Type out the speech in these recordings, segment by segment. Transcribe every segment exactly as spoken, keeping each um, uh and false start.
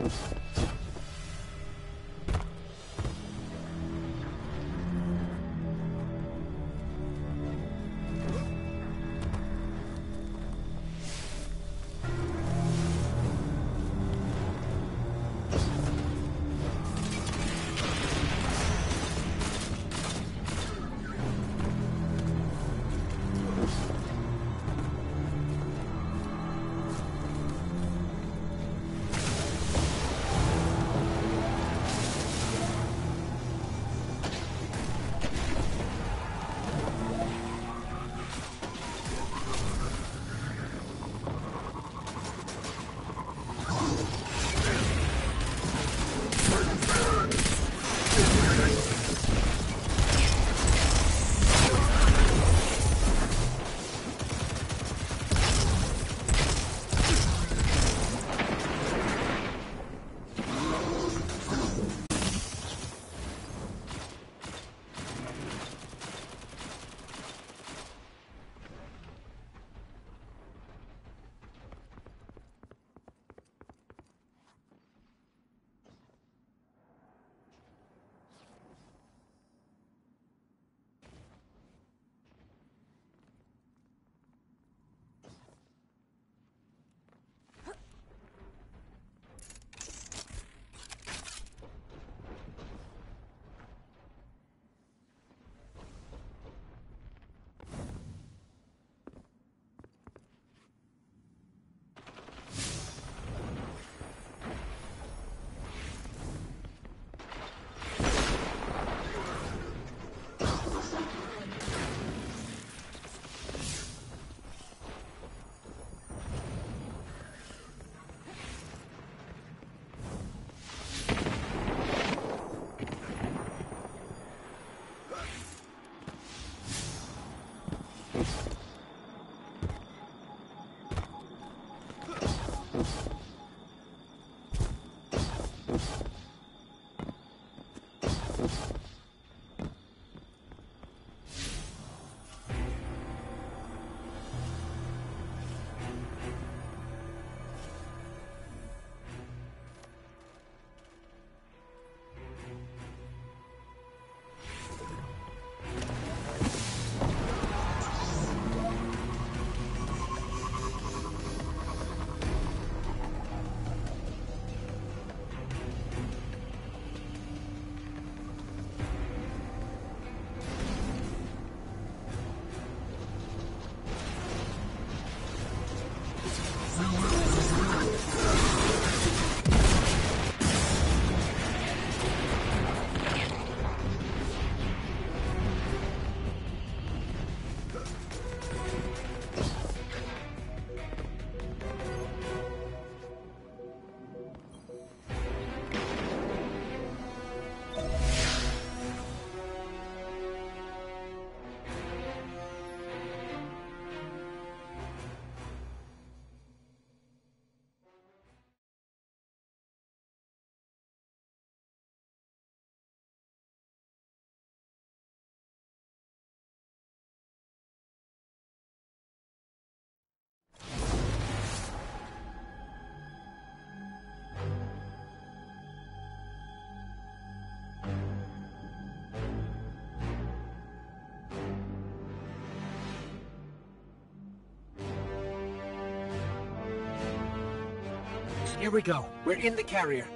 Here we go. We're in the carrier.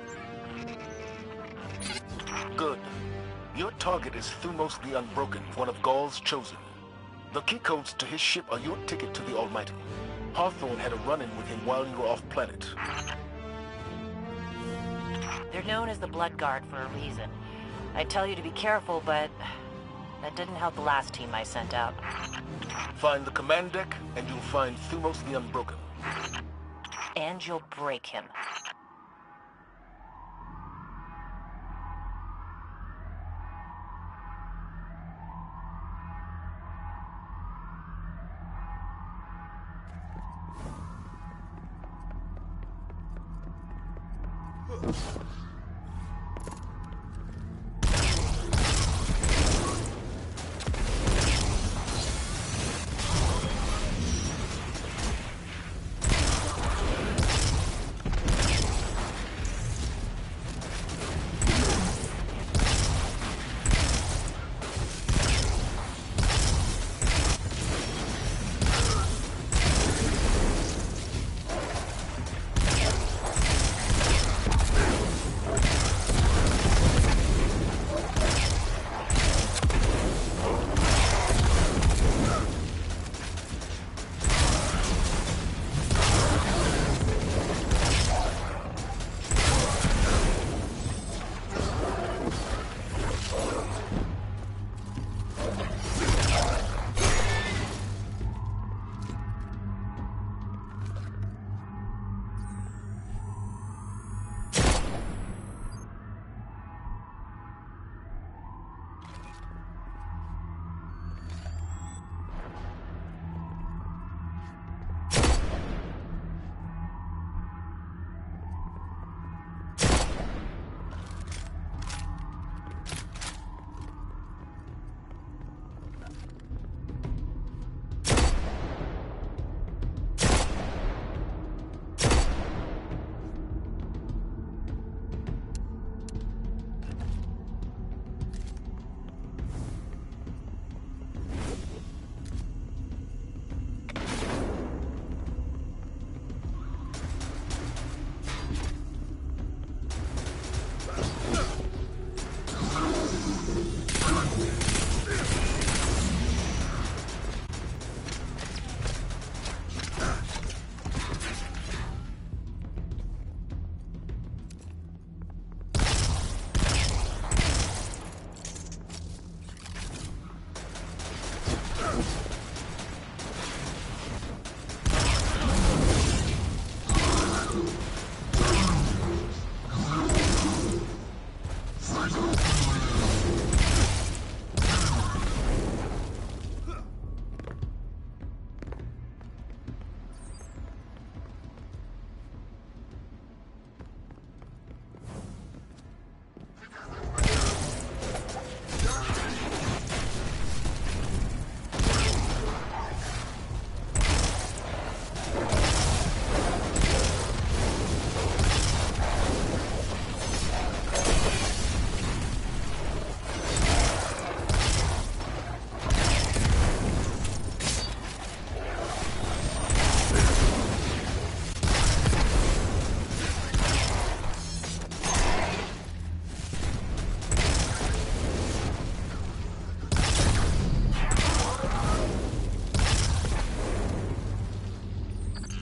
Good. Your target is Thumos the Unbroken, one of Gaul's chosen. The key codes to his ship are your ticket to the Almighty. Hawthorne had a run-in with him while you were off-planet. They're known as the Blood Guard for a reason. I tell you to be careful, but that didn't help the last team I sent out. Find the command deck, and you'll find Thumos the Unbroken. And you'll break him.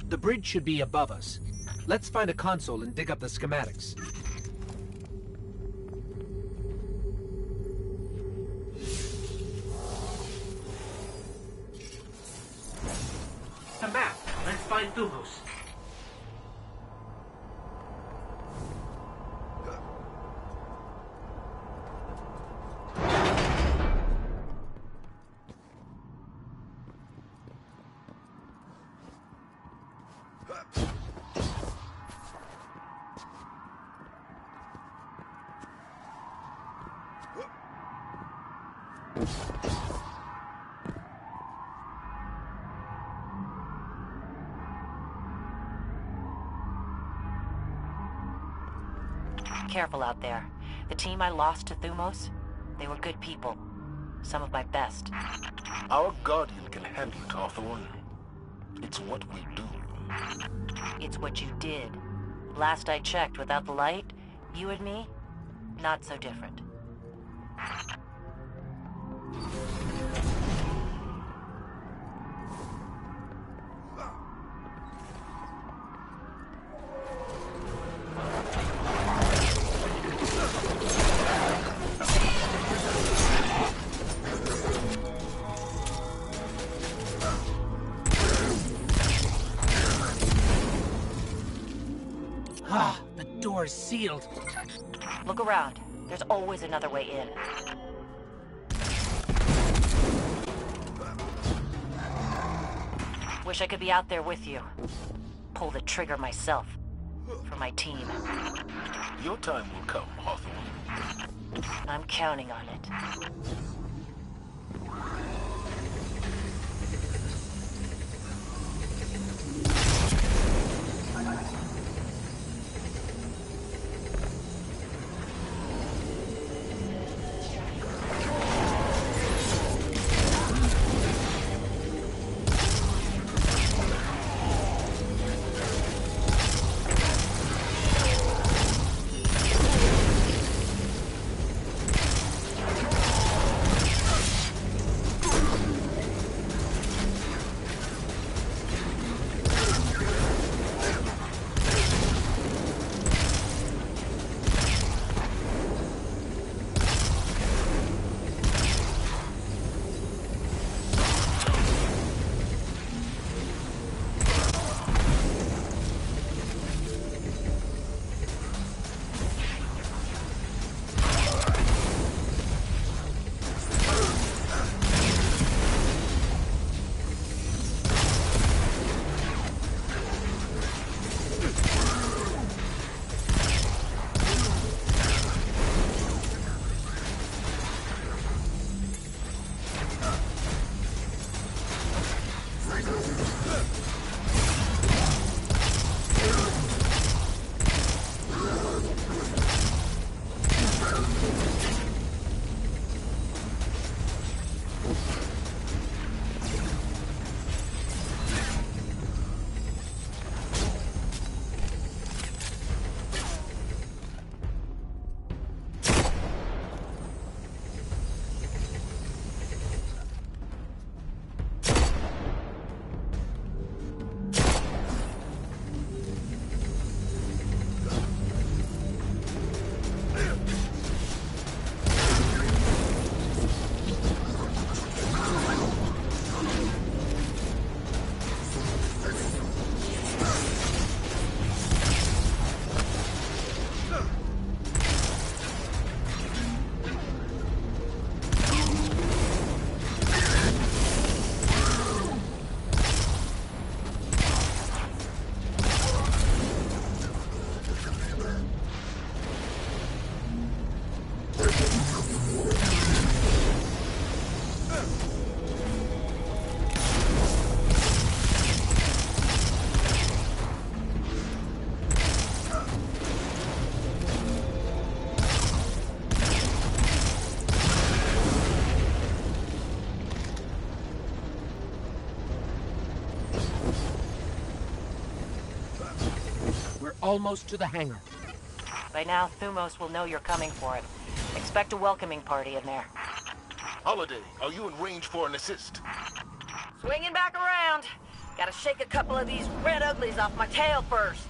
The bridge should be above us. Let's find a console and dig up the schematics. A map. Let's find Thumos. Careful out there. The team I lost to Thumos, they were good people. Some of my best. Our Guardian can handle it, Hawthorne. It's what we do. It's what you did. Last I checked, without the light, you and me, not so different. Ah, the door's sealed. Look around. There's always another way in. Wish I could be out there with you. Pull the trigger myself. For my team. Your time will come, Hawthorne. I'm counting on it. Almost to the hangar. By now, Thumos will know you're coming for it. Expect a welcoming party in there. Holiday, are you in range for an assist? Swinging back around. Gotta shake a couple of these red uglies off my tail first.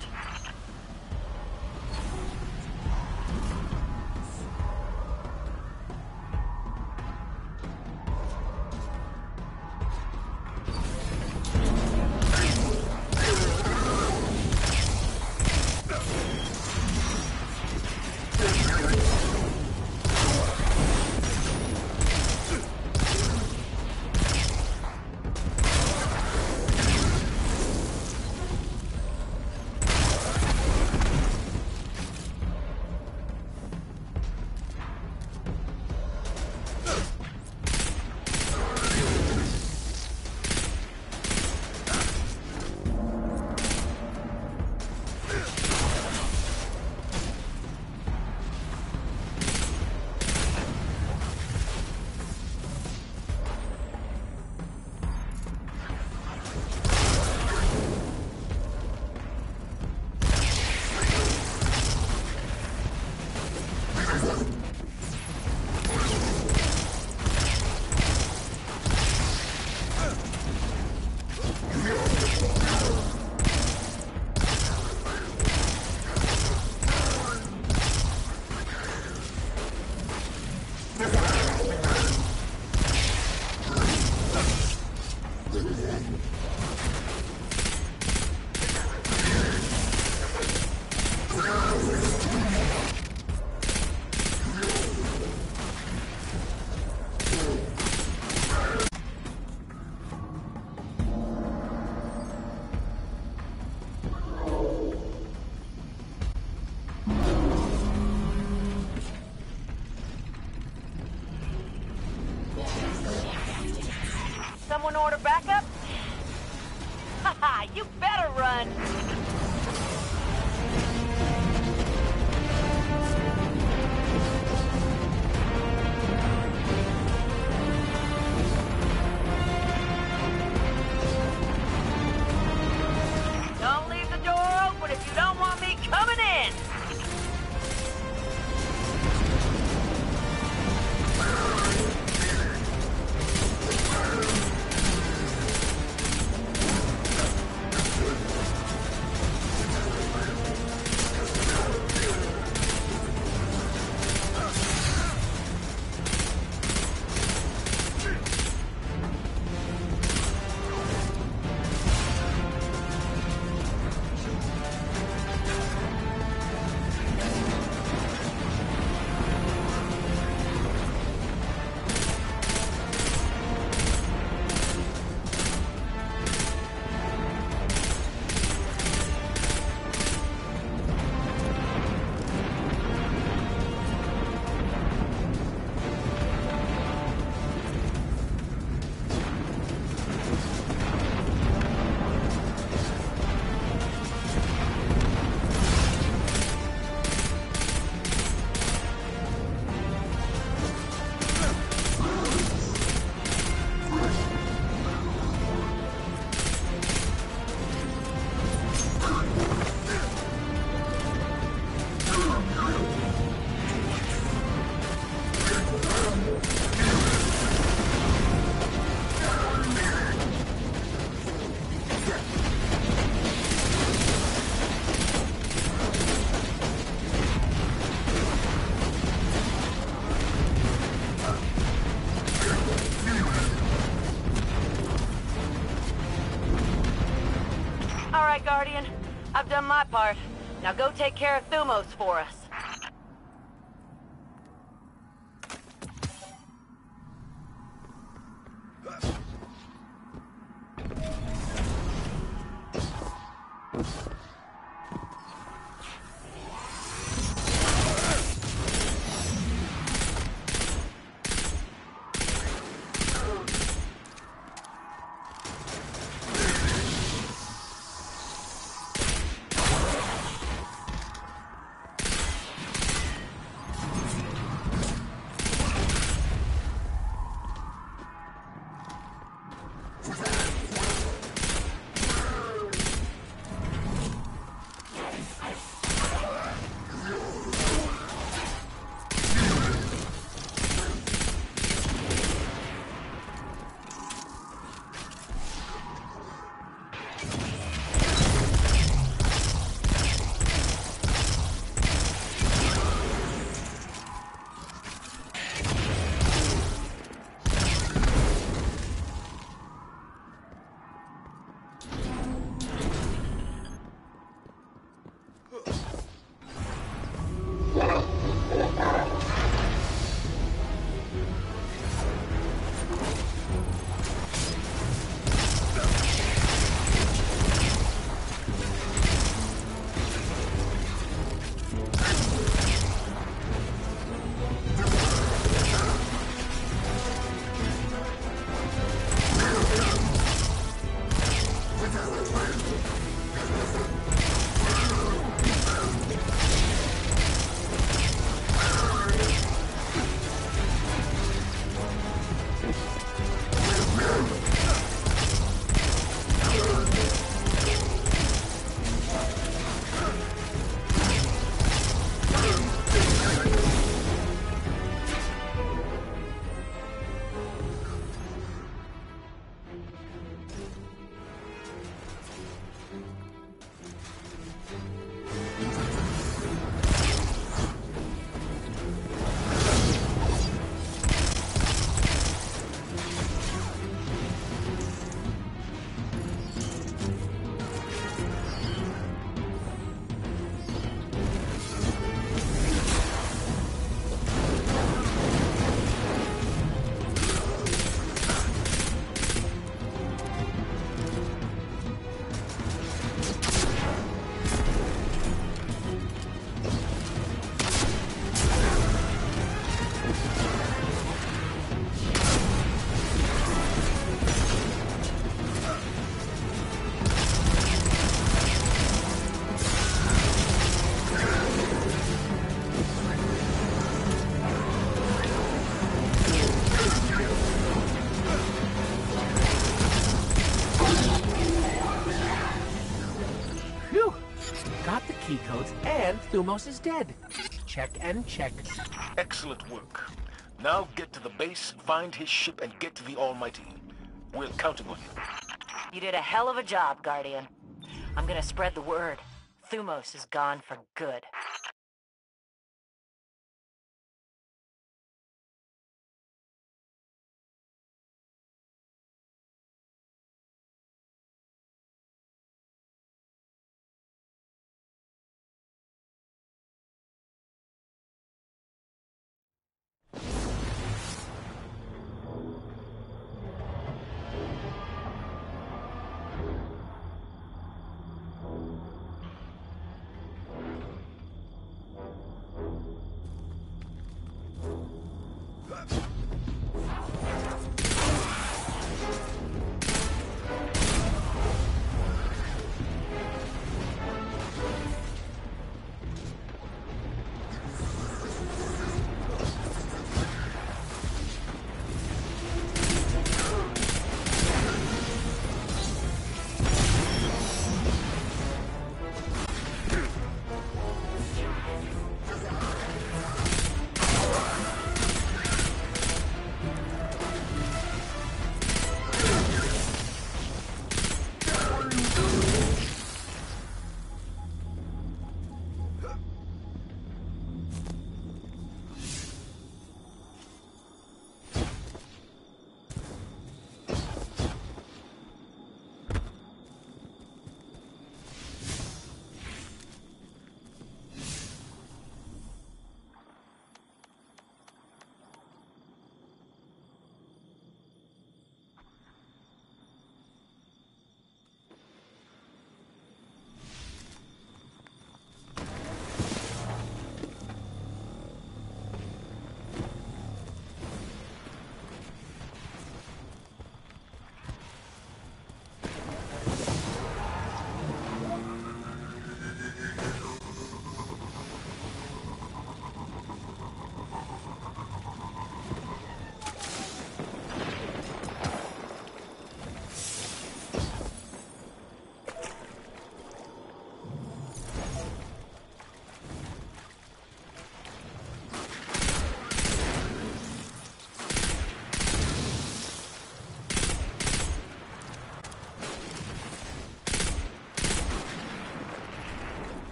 Someone order backup? Haha, you better run! Don't leave the door open if you don't want me coming in! Guardian. I've done my part. Now go take care of Thumos for us. key codes, and Thumos is dead. Check and check. Excellent work. Now get to the base, find his ship, and get to the Almighty. We're counting on you. You did a hell of a job, Guardian. I'm gonna spread the word. Thumos is gone for good.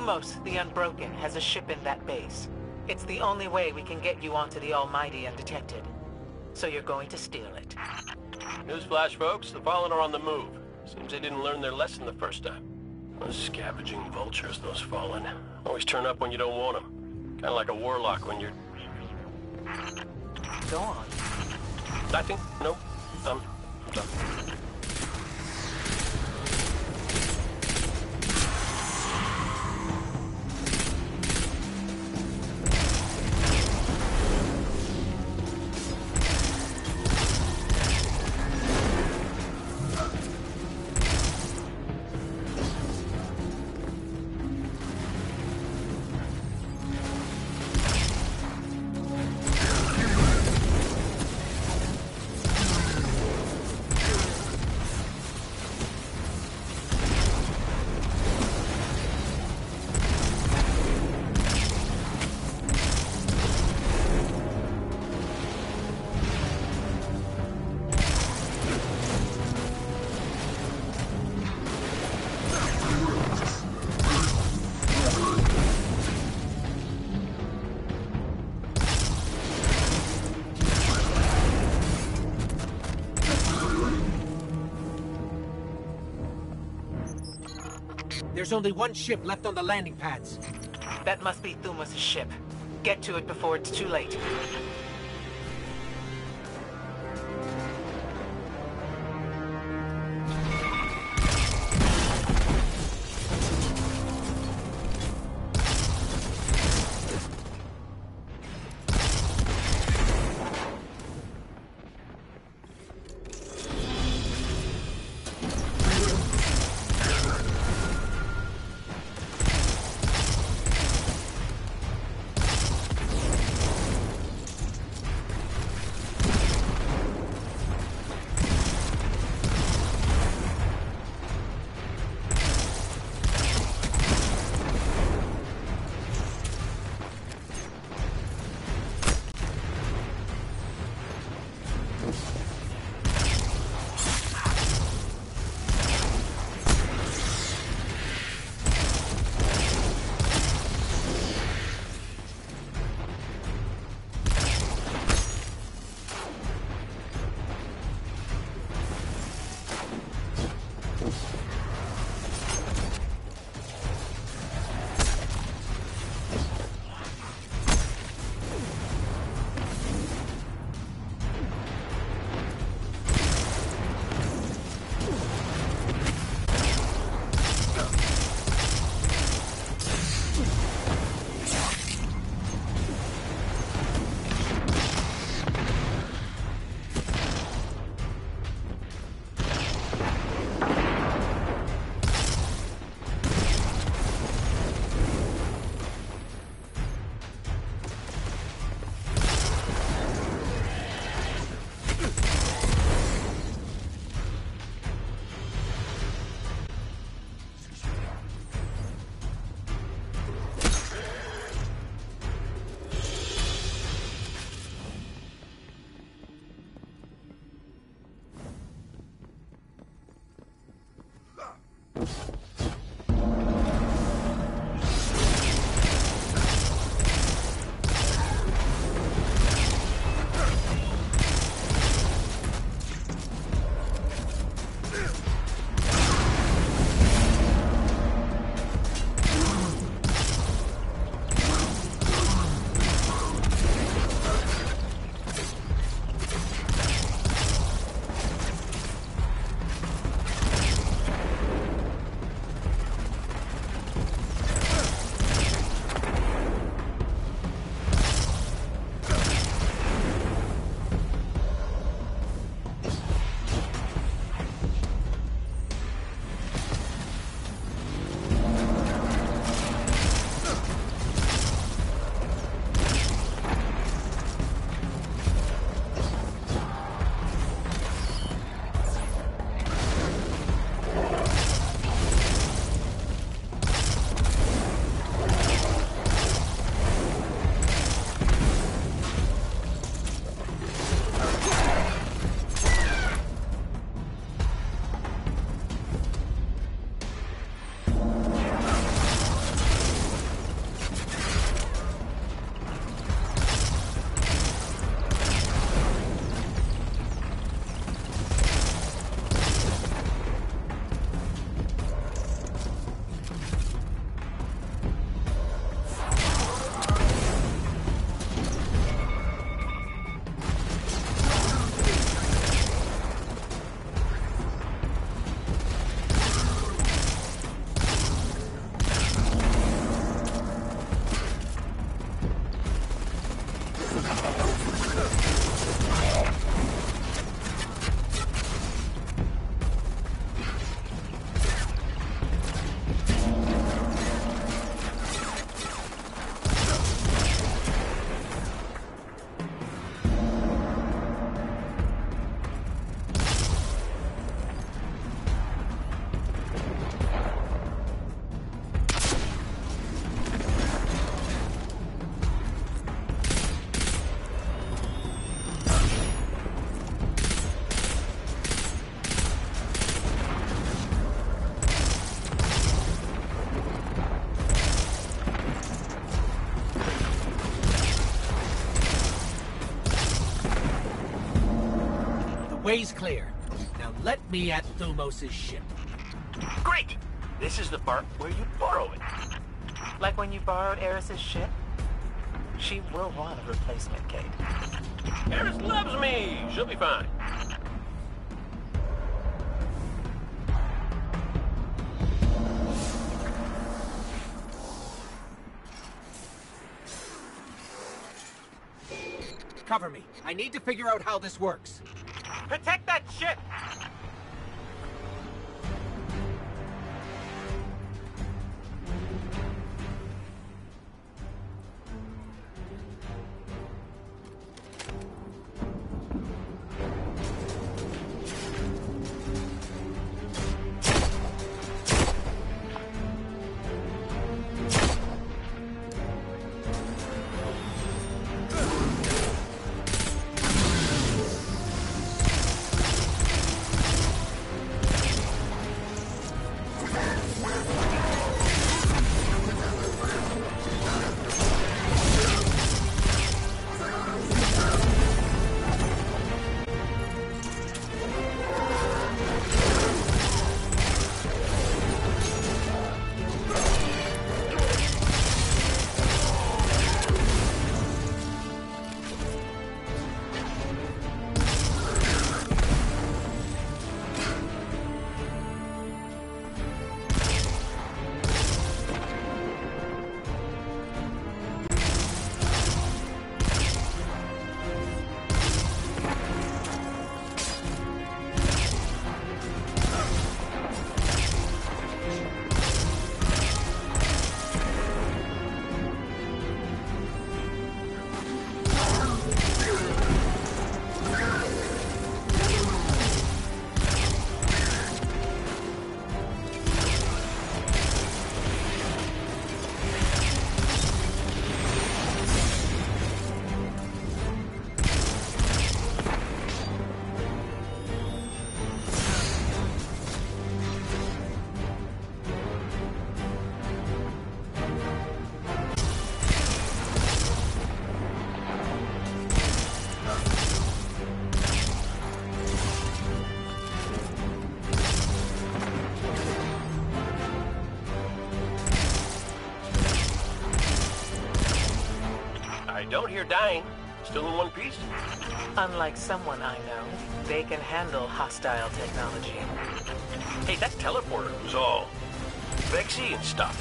Thumos, the Unbroken, has a ship in that base. It's the only way we can get you onto the Almighty undetected. So you're going to steal it. Newsflash, folks. The Fallen are on the move. Seems they didn't learn their lesson the first time. Those scavenging vultures, those Fallen. Always turn up when you don't want them. Kind of like a warlock when you're... Go on. Nothing? Nope. Um, I'm done. There's only one ship left on the landing pads. That must be Thumos' ship. Get to it before it's too late. Way's clear. Now let me at Thumos' ship. Great! This is the part where you borrow it. Like when you borrowed Eris's ship? She will want a replacement, Kate. Eris loves me! She'll be fine. Cover me. I need to figure out how this works. Protect that ship! Don't hear dying. Still in one piece? Unlike someone I know, they can handle hostile technology. Hey, that teleporter was all Vexy and stuff.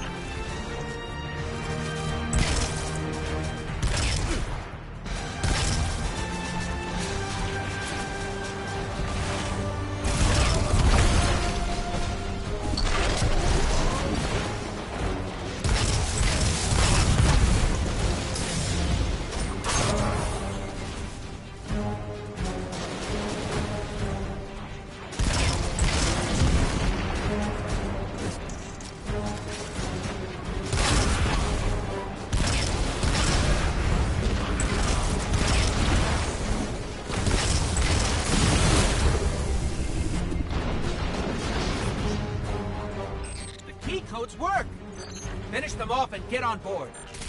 Codes work! Finish them off and get on board.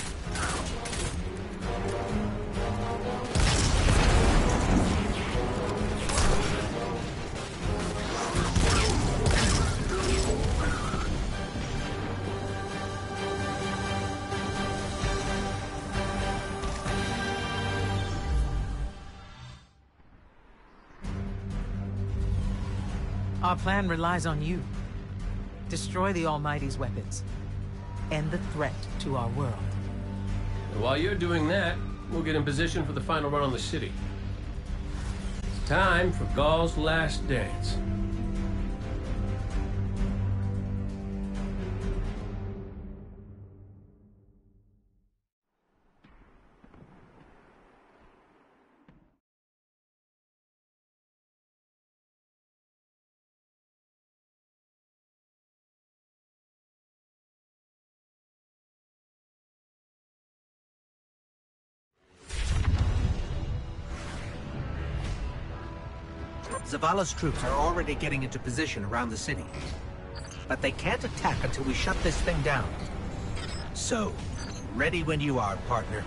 Our plan relies on you. Destroy the Almighty's weapons. End the threat to our world. And while you're doing that, we'll get in position for the final run on the city. It's time for Ghaul's last dance. Zavala's troops are already getting into position around the city. But they can't attack until we shut this thing down. So, ready when you are, partner.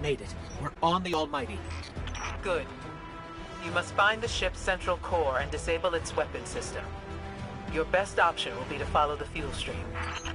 made it. We're on the Almighty. Good. You must find the ship's central core and disable its weapon system. Your best option will be to follow the fuel stream.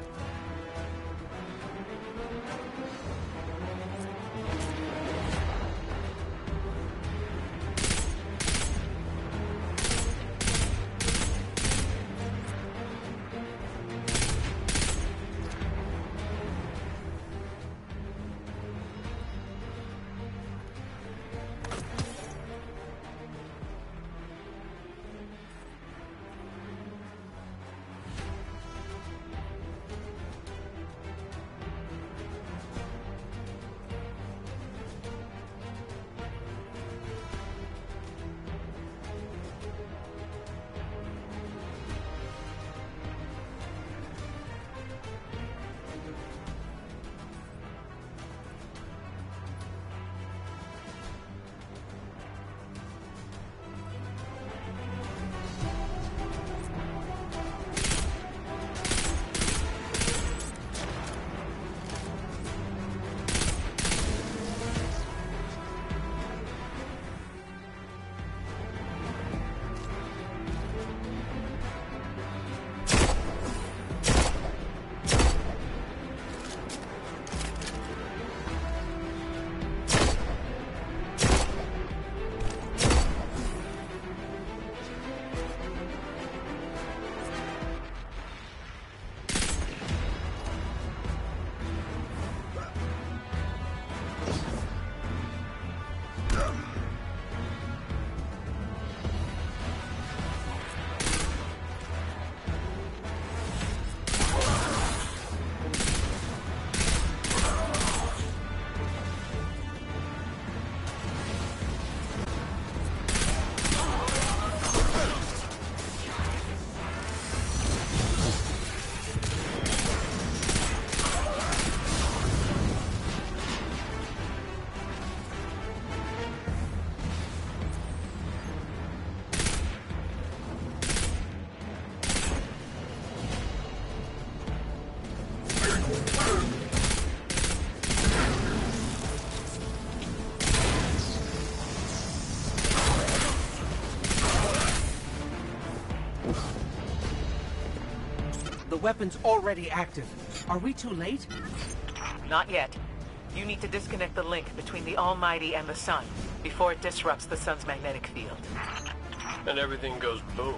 The weapon's already active. Are we too late? Not yet. You need to disconnect the link between the Almighty and the Sun before it disrupts the Sun's magnetic field. And everything goes boom.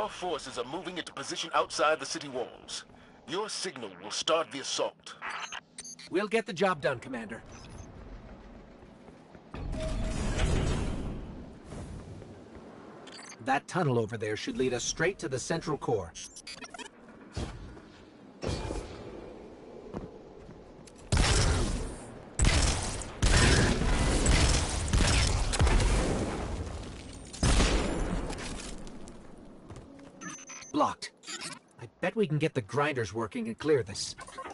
Our forces are moving into position outside the city walls. Your signal will start the assault. We'll get the job done, Commander. That tunnel over there should lead us straight to the central core. Blocked. I bet we can get the grinders working and clear this.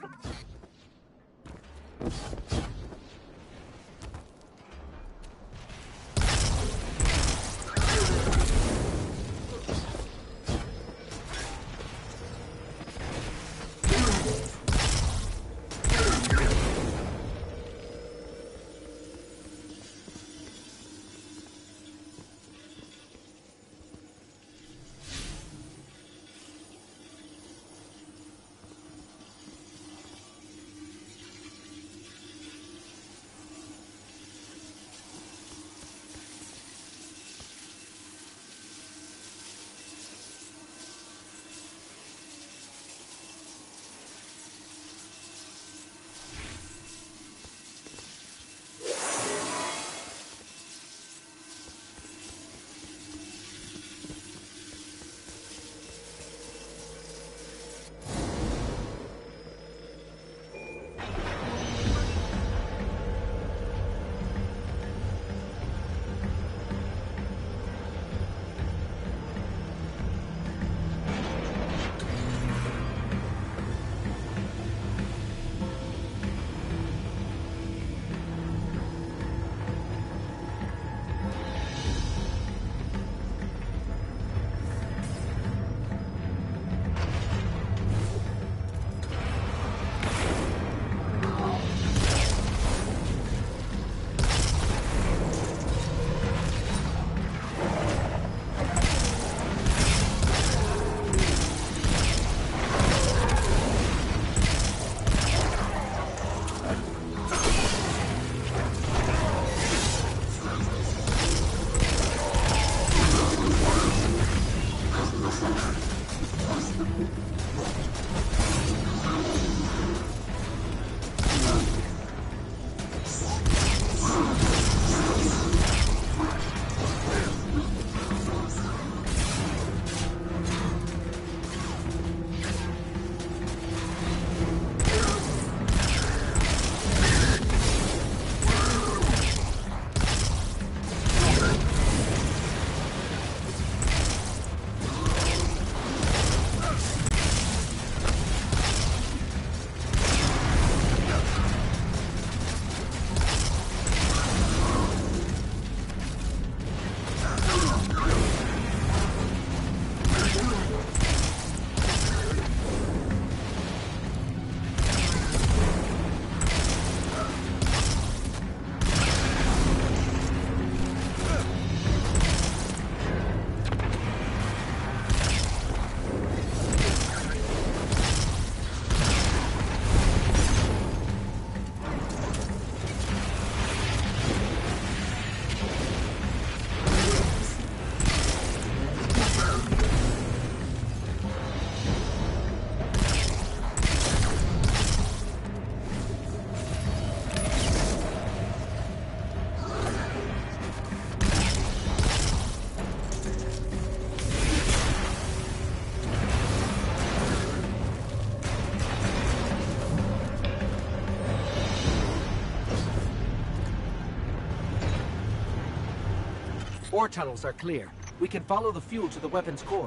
Ore tunnels are clear. We can follow the fuel to the weapon's core.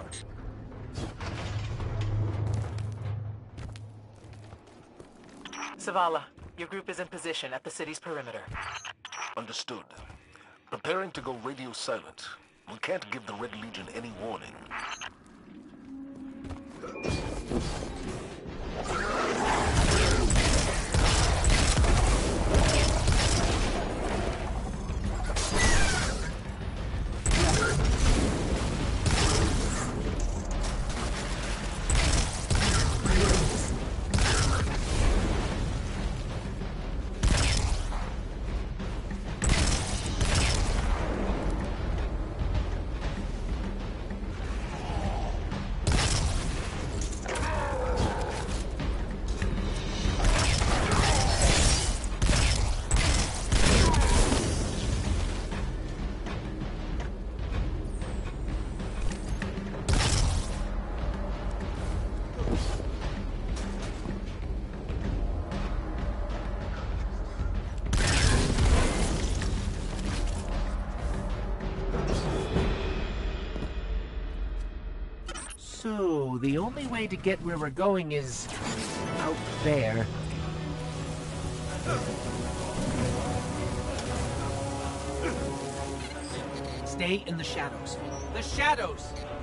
Zavala, your group is in position at the city's perimeter. Understood. Preparing to go radio silent. We can't give the Red Legion any warning. So, the only way to get where we're going is out there. Stay in the shadows. The shadows!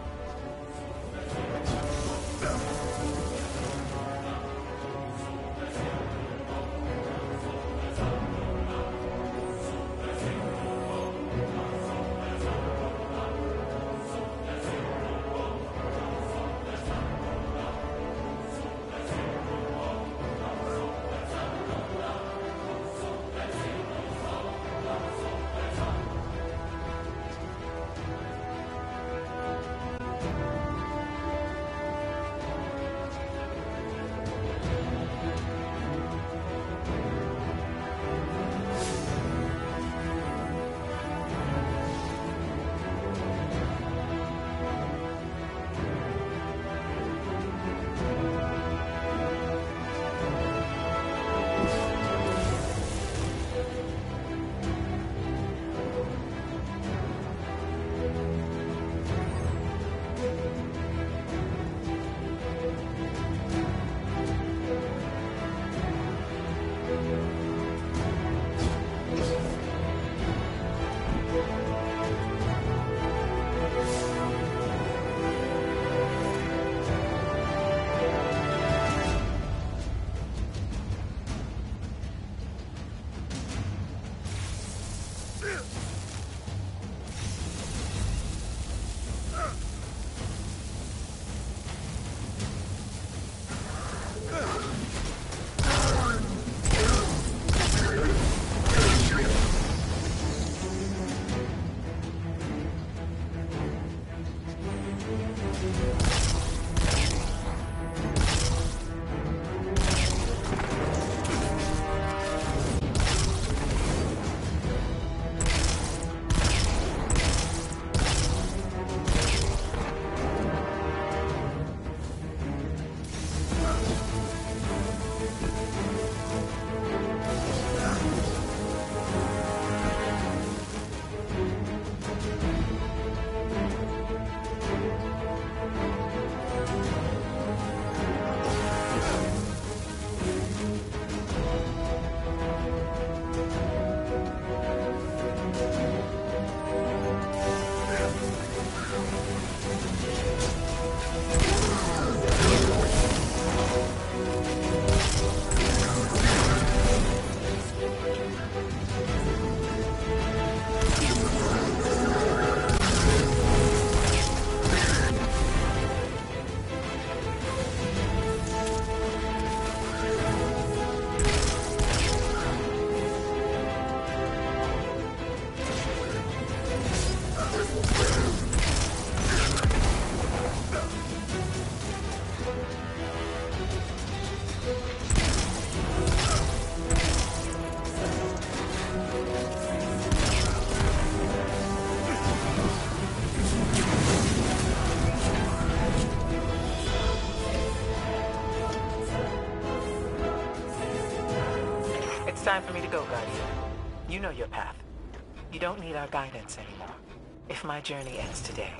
It's time for me to go, Guardian. You know your path. You don't need our guidance anymore. If my journey ends today,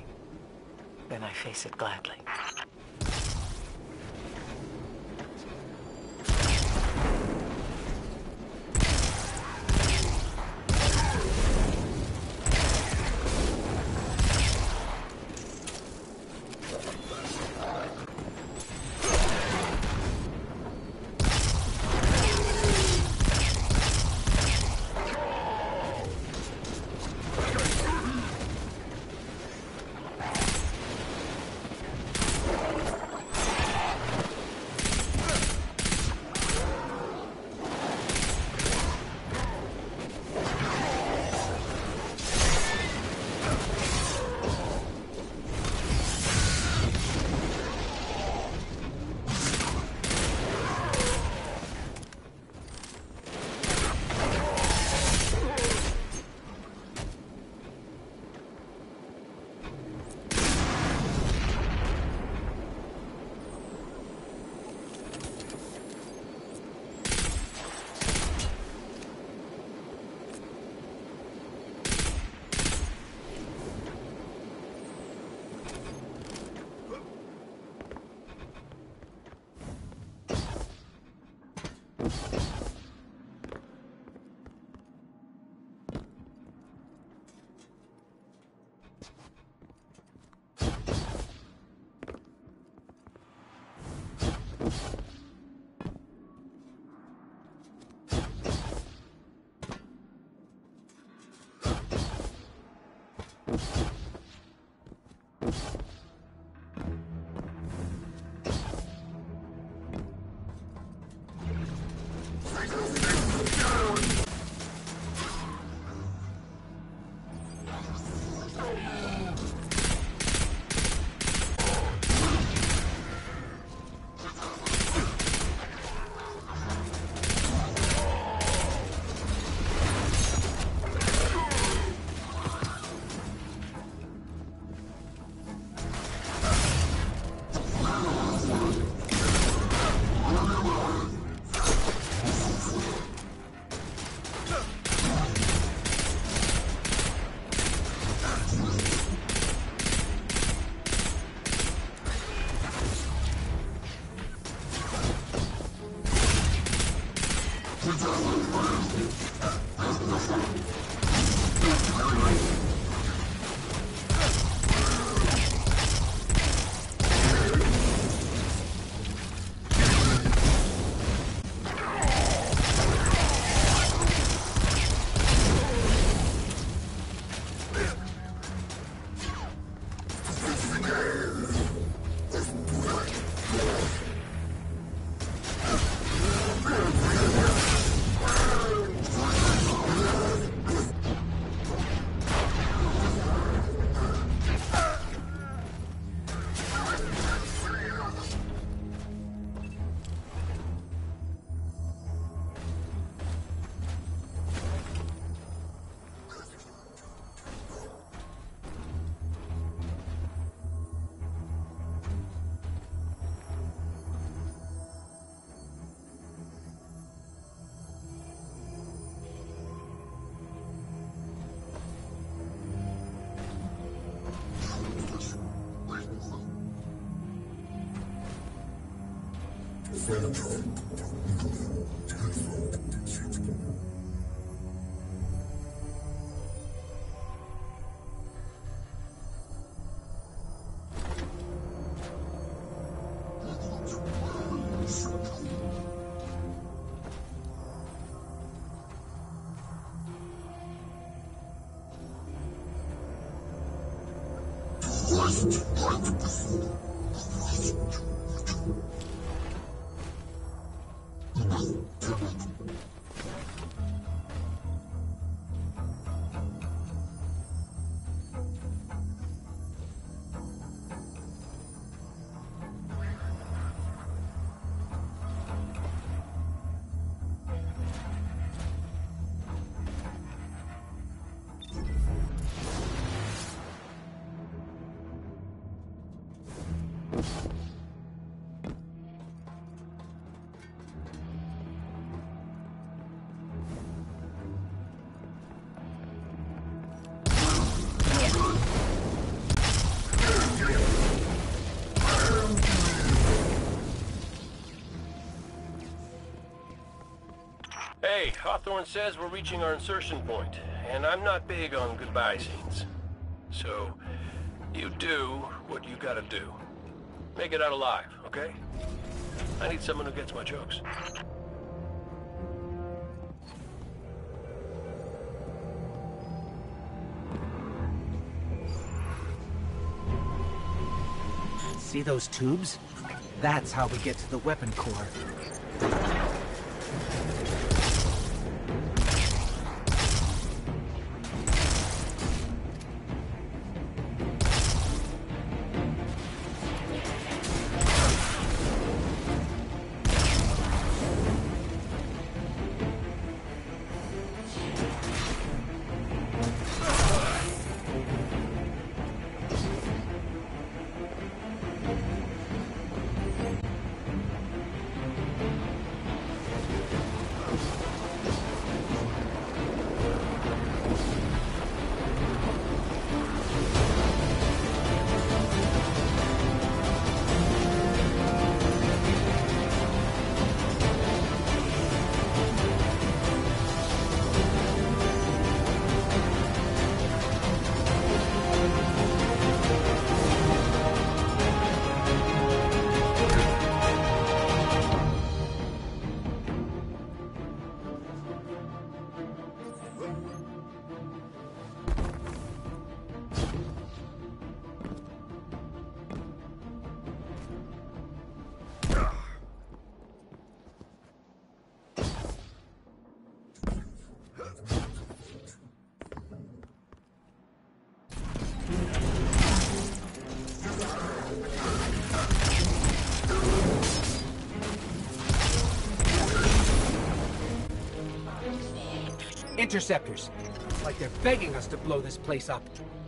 then I face it gladly. Hey, Hawthorne says we're reaching our insertion point, and I'm not big on goodbye scenes. So, you do what you gotta do. Make it out alive, okay? I need someone who gets my jokes. See those tubes? That's how we get to the weapon core. Interceptors. Like they're begging us to blow this place up.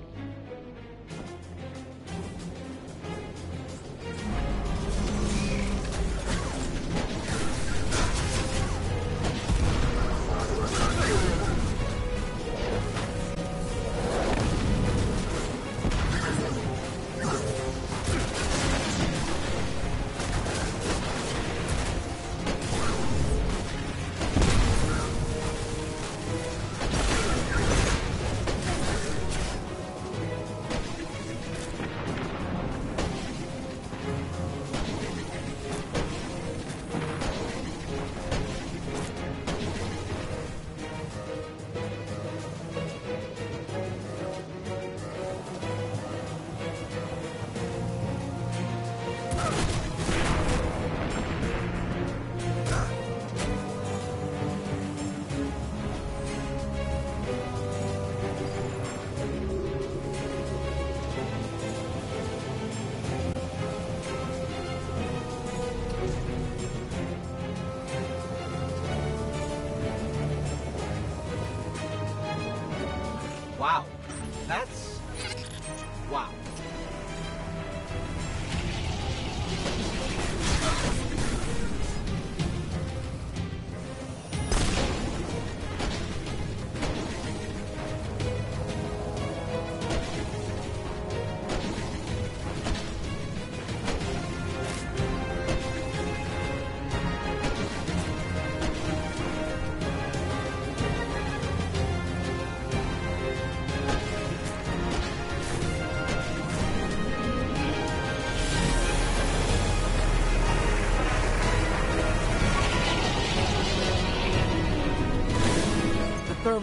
Wow. That's... wow.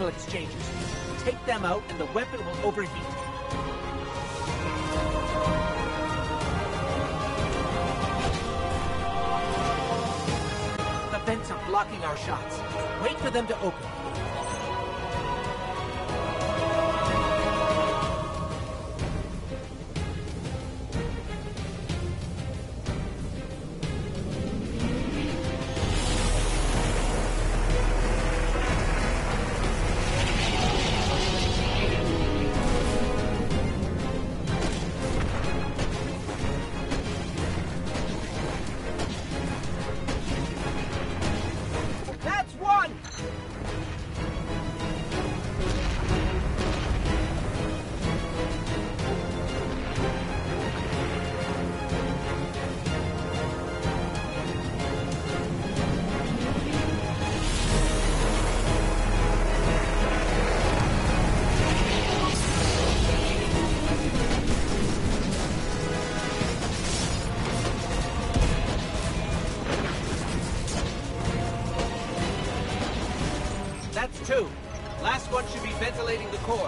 thermal exchangers. Take them out and the weapon will overheat. The vents are blocking our shots. Wait for them to open. That's two. Last one should be ventilating the core.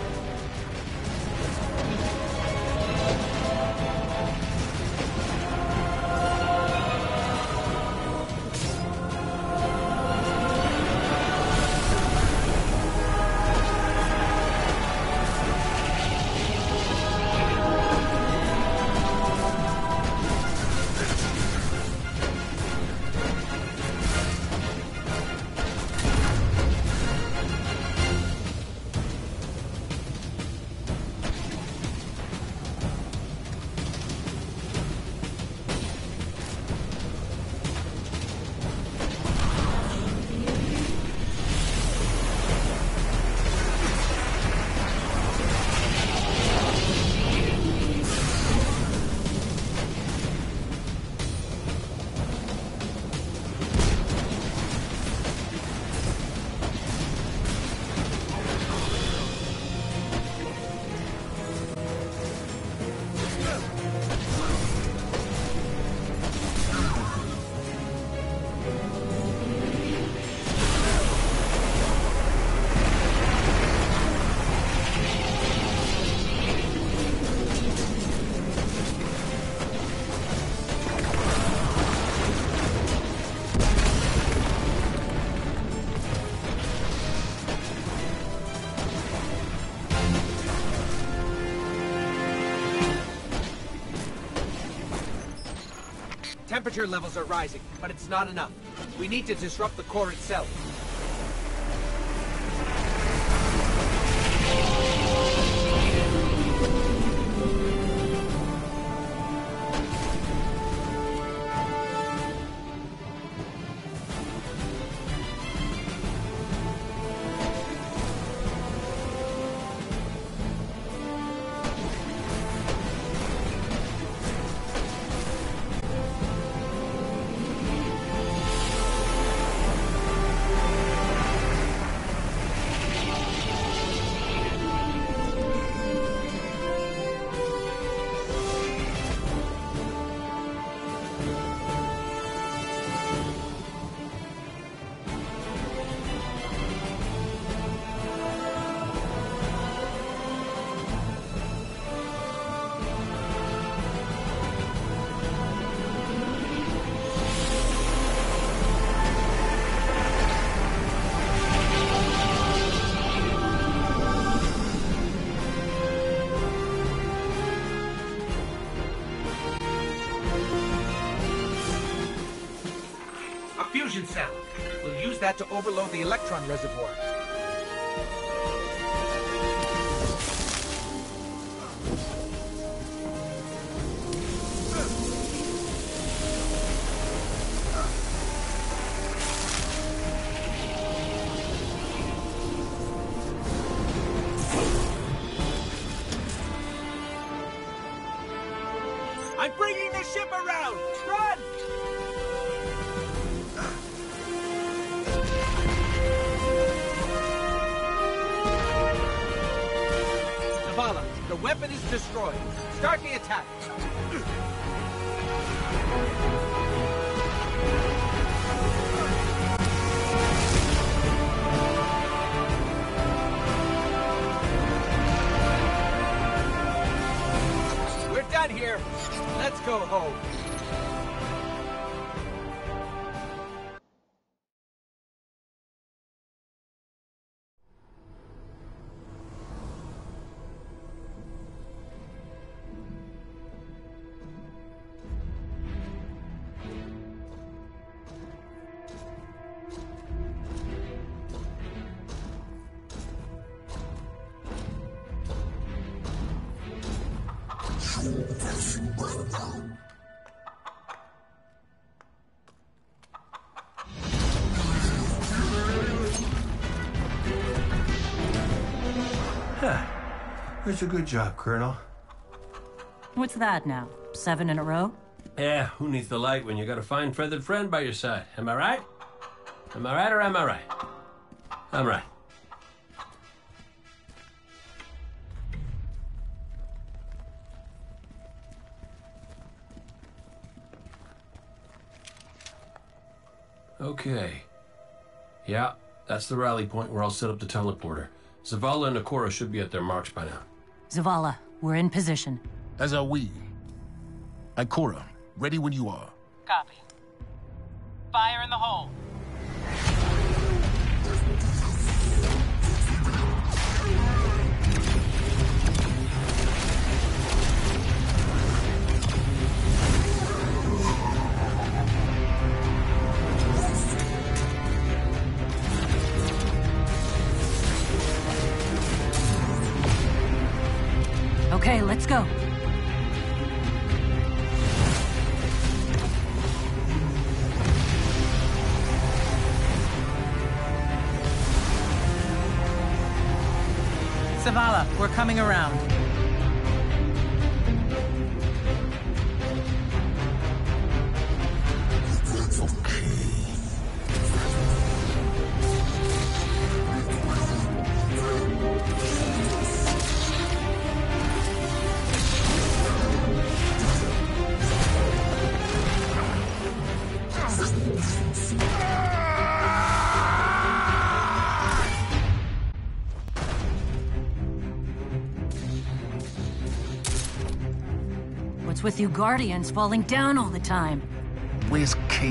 Temperature levels are rising, but it's not enough. We need to disrupt the core itself. Fusion cell. We'll use that to overload the electron reservoir. I'm bringing the ship around! Run! The weapon is destroyed. Start the attack. out here. Let's go home. Huh. That's a good job, Colonel. What's that now? Seven in a row? Yeah, who needs the light when you got a fine feathered friend by your side? Am I right? Am I right or am I right? I'm right. Okay. Yeah, that's the rally point where I'll set up the teleporter. Zavala and Ikora should be at their marks by now. Zavala, we're in position. As are we. Ikora, ready when you are. Copy. Fire in the hole. Okay, let's go. Zavala, we're coming around. What's with you Guardians falling down all the time? Where's Cayde?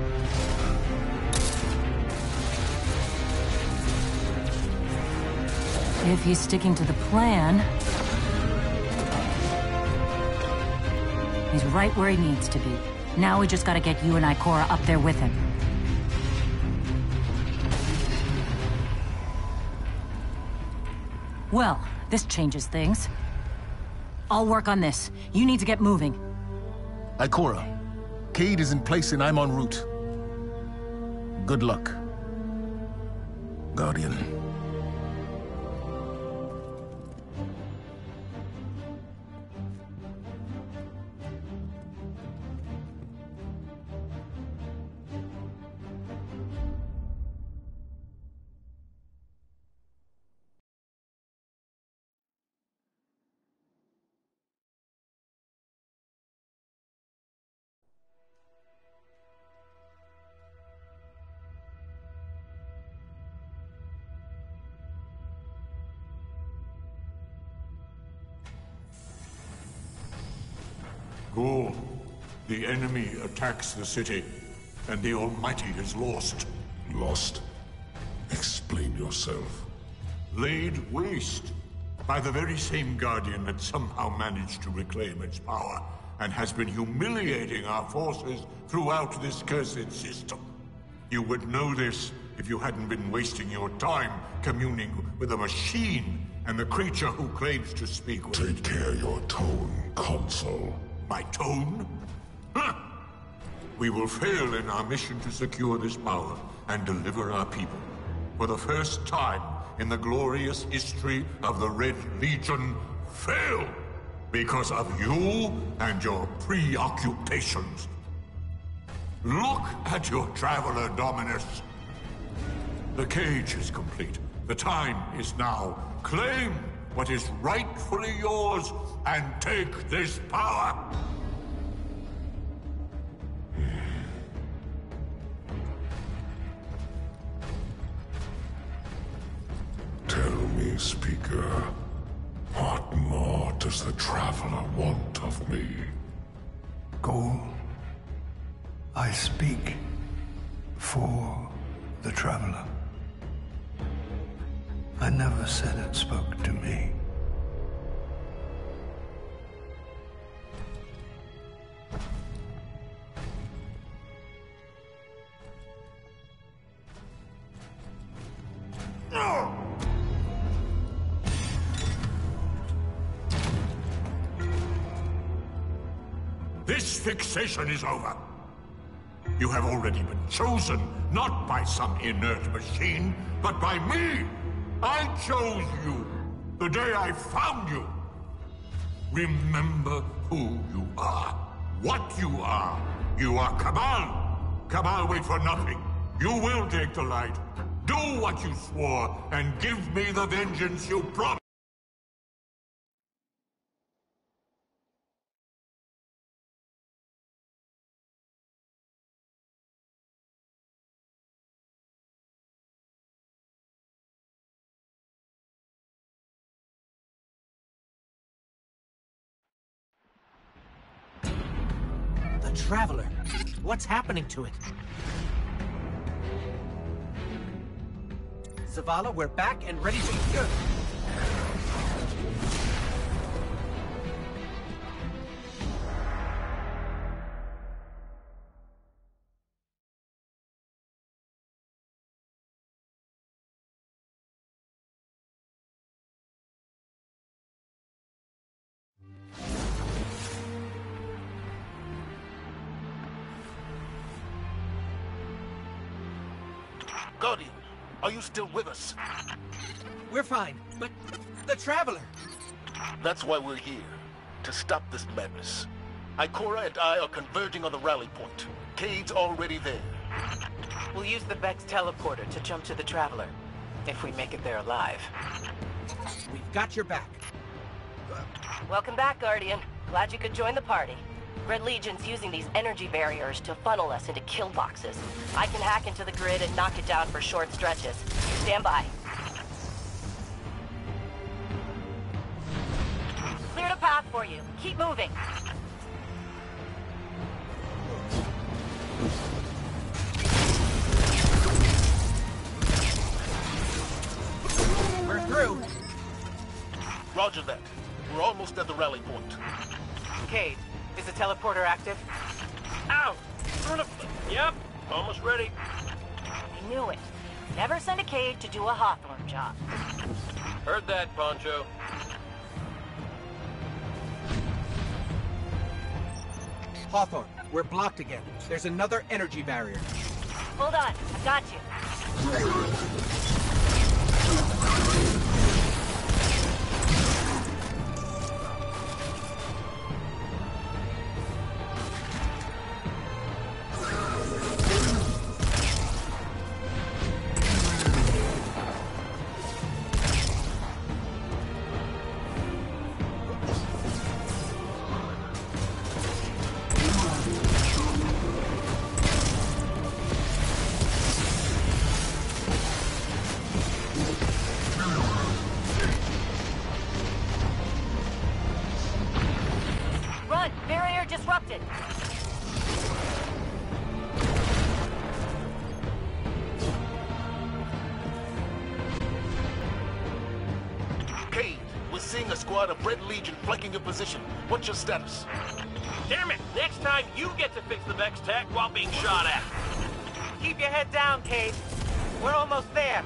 If he's sticking to the plan... he's right where he needs to be. Now we just gotta get you and Ikora up there with him. Well, this changes things. I'll work on this. You need to get moving. Ikora, Cayde is in place and I'm en route. Good luck, Guardian. Ghaul, the enemy attacks the city, and the Almighty is lost. Lost? Explain yourself. Laid waste by the very same Guardian that somehow managed to reclaim its power, and has been humiliating our forces throughout this cursed system. You would know this if you hadn't been wasting your time communing with a machine and the creature who claims to speak with... Take care your tone, Consul. My tone? Huh. We will fail in our mission to secure this power and deliver our people. For the first time in the glorious history of the Red Legion, fail because of you and your preoccupations. Look at your Traveler, Dominus. The cage is complete. The time is now. Claim what is rightfully yours and take this power. Tell me, Speaker, what more to does the Traveler want of me? Ghaul, I speak for the Traveler. I never said it spoke to me. This fixation is over. You have already been chosen, not by some inert machine, but by me. I chose you the day I found you. Remember who you are, what you are. You are Cabal. Cabal wait for nothing. You will take the light. Do what you swore, and give me the vengeance you promised. The Traveler. What's happening to it? Zavala, we're back and ready to go. Guardian, are you still with us? We're fine, but the Traveler. That's why we're here. To stop this madness. Ikora and I are converging on the rally point. Cayde's already there. We'll use the Vex teleporter to jump to the Traveler, if we make it there alive. We've got your back. Welcome back, Guardian. Glad you could join the party. Red Legion's using these energy barriers to funnel us into kill boxes. I can hack into the grid and knock it down for short stretches. Stand by. Cleared a path for you. Keep moving. We're through. Roger that. We're almost at the rally point. Cayde, is the teleporter active? Ow! Son of... Yep, almost ready. I knew it. Never send a Cayde to do a Hawthorne job. Heard that, Poncho. Hawthorne, we're blocked again. There's another energy barrier. Hold on, I've got you. Run! Barrier disrupted! Cayde, we're seeing a squad of Red Legion flanking your position. What's your status? Damn it! Next time you get to fix the Vex tech while being shot at. Keep your head down, Cayde. We're almost there.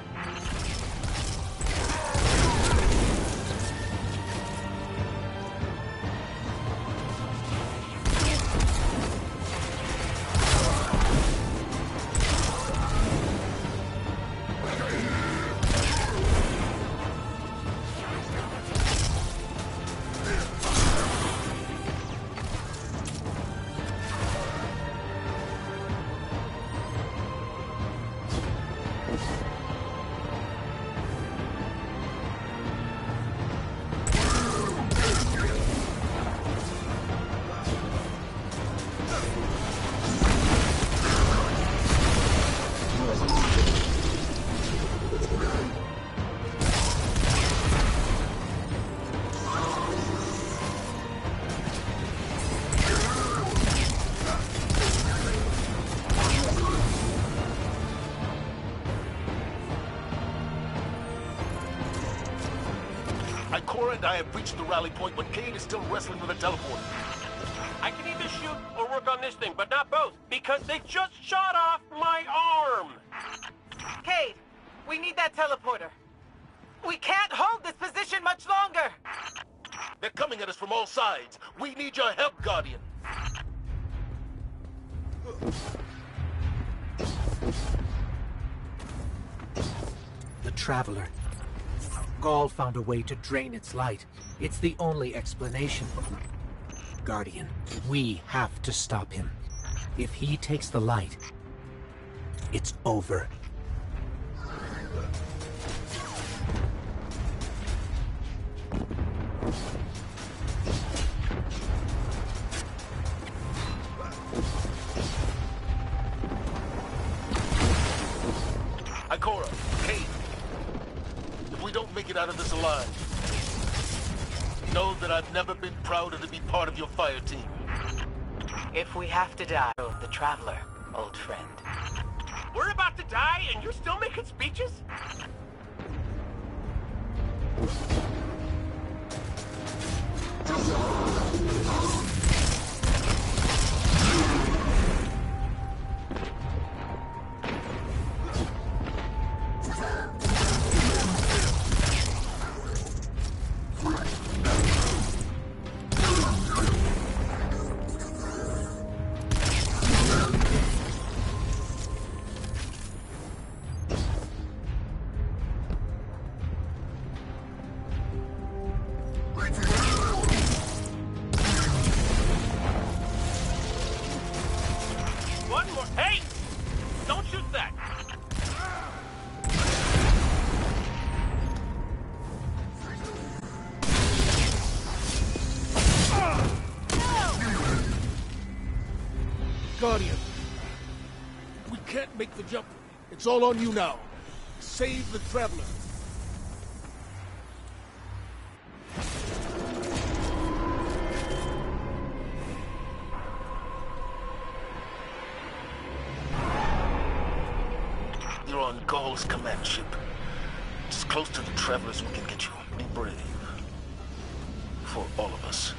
and I have reached the rally point when Cayde is still wrestling with a teleporter. I can either shoot or work on this thing, but not both, because they just shot off my arm! Cayde, we need that teleporter. We can't hold this position much longer! They're coming at us from all sides. We need your help, Guardian. The Traveler. Ghaul found a way to drain its light. It's the only explanation. Guardian, we have to stop him. If he takes the light, it's over. Ikora, Cayde, if we don't make it out of this alive, know that I've never been prouder to be part of your fire team. If we have to die, oh, the Traveler, old friend. We're about to die, and you're still making speeches? One more. Hey! Don't shoot that! Guardian, we can't make the jump. It's all on you now. Save the Traveler. You're on Ghaul's command ship. As close to the Traveler as we can get you. Be brave. For all of us.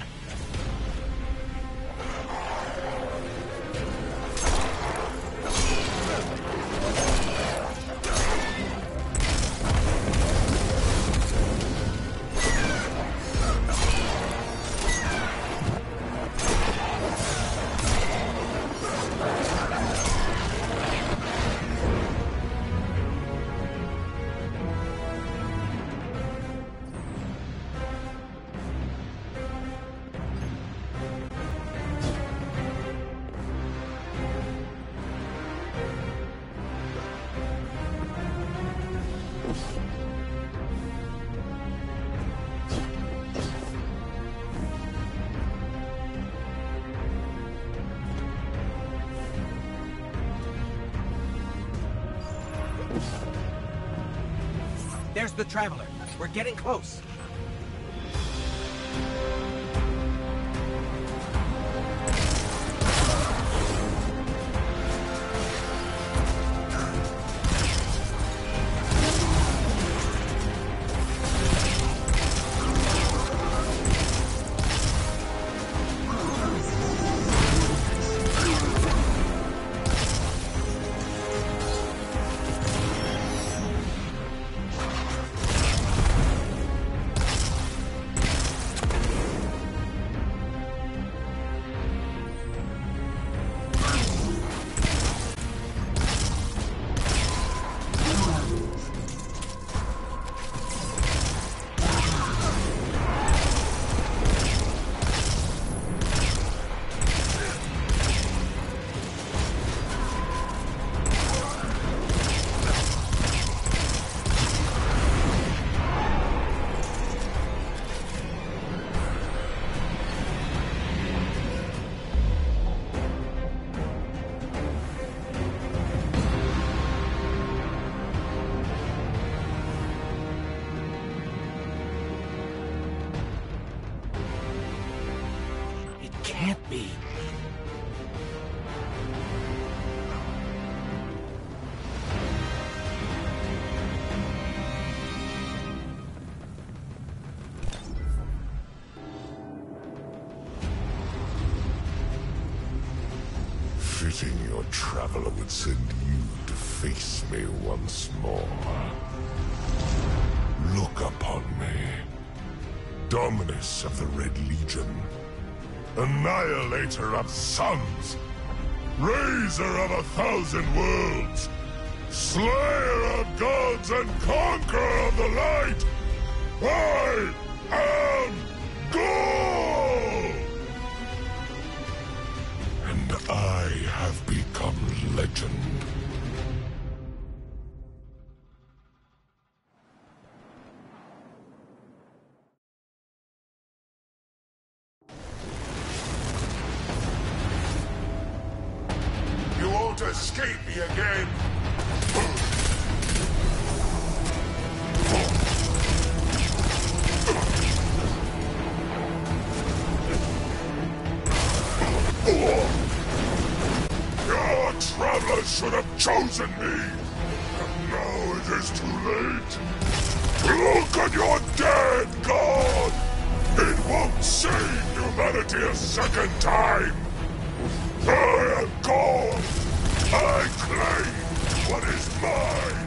There's the Traveler. We're getting close. Can't be. Fitting your traveler would send you to face me once more. Look upon me. Dominus of the Red Legion. Annihilator of suns. Raiser of a thousand worlds. Slayer of gods and conqueror of the light. I am Gaul! And I have become legend. You won't escape me again! Your travelers should have chosen me! And now it is too late! Look at your dead god! It won't save humanity a second time! I am gone! I claim what is mine!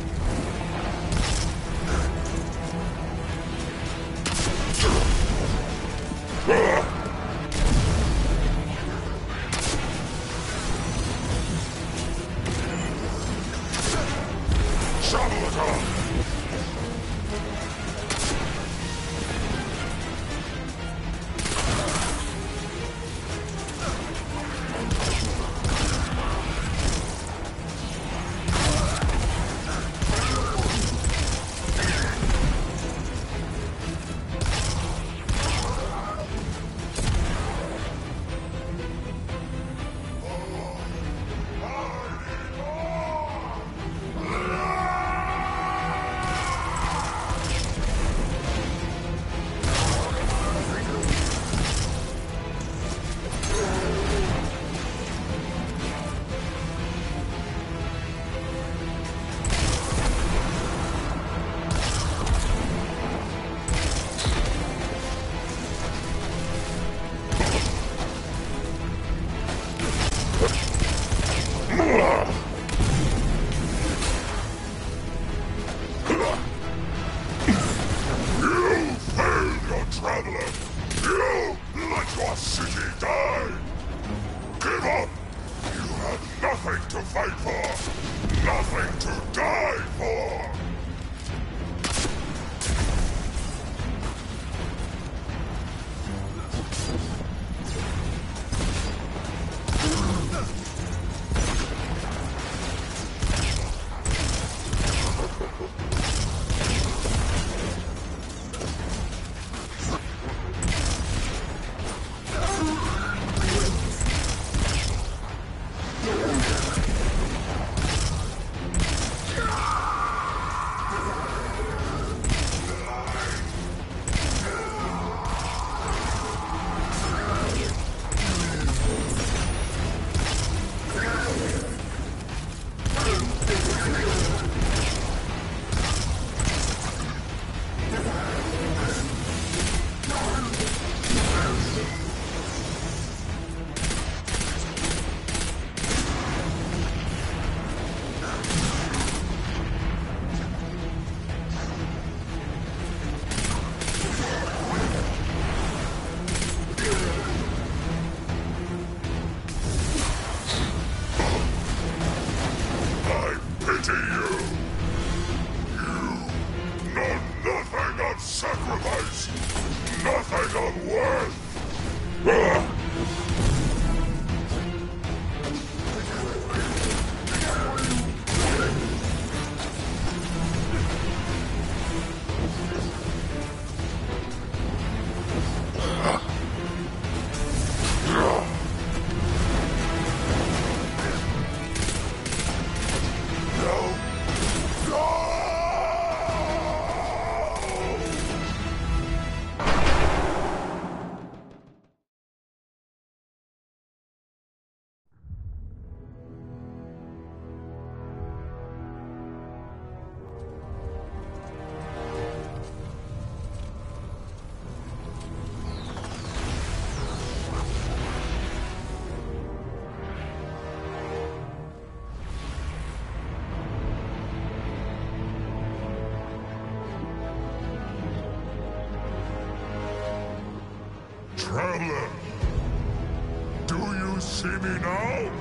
Do you see me now?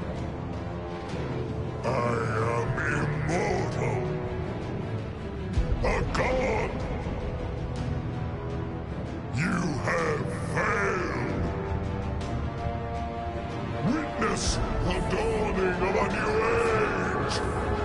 I am immortal. A god. You have failed. Witness the dawning of a new age.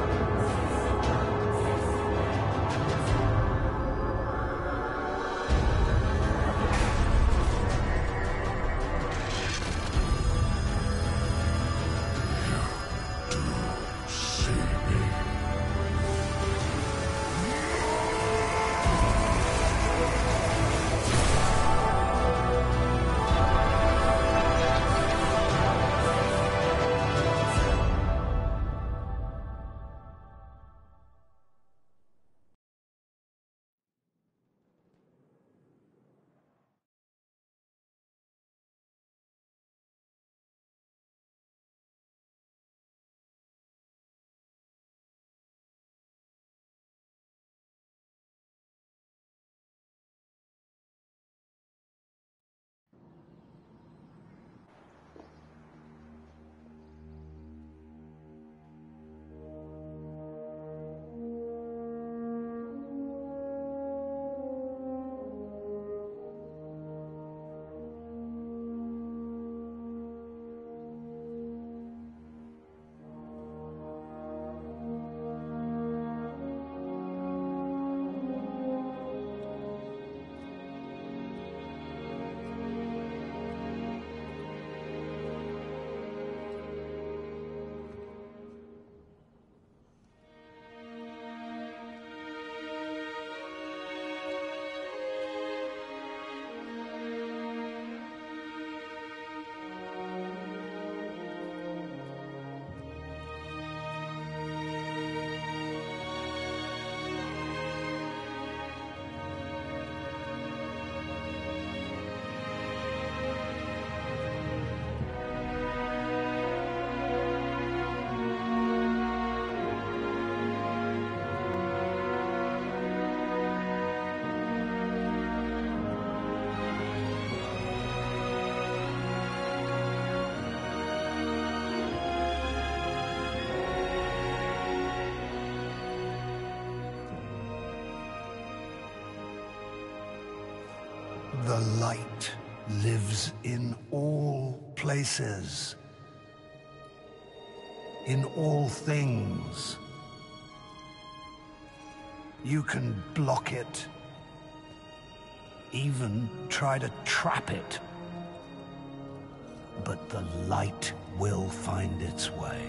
The light lives in all places, in all things. You can block it, even try to trap it, but the light will find its way.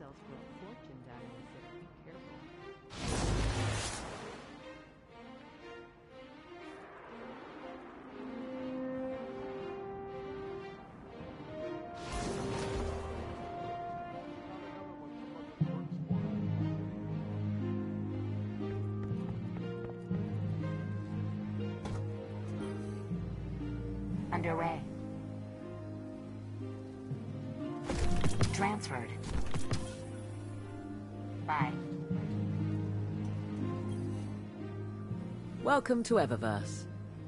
sells for a fortune down in the city. Be careful. Underway. Transferred. Bye. Welcome to Eververse.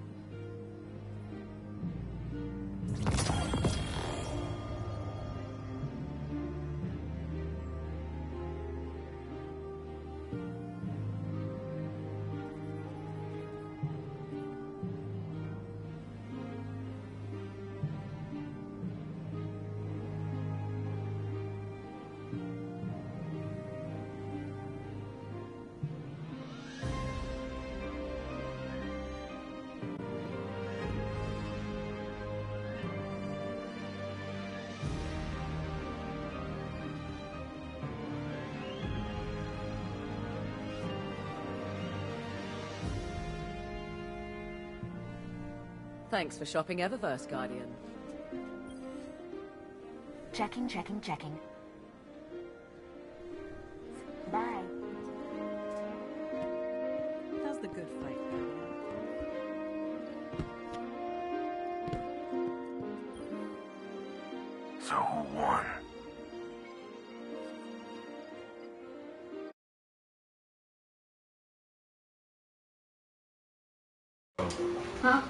Thanks for shopping Eververse, Guardian. Checking, checking, checking. Bye. How's the good fight, Guardian? So who won? Huh?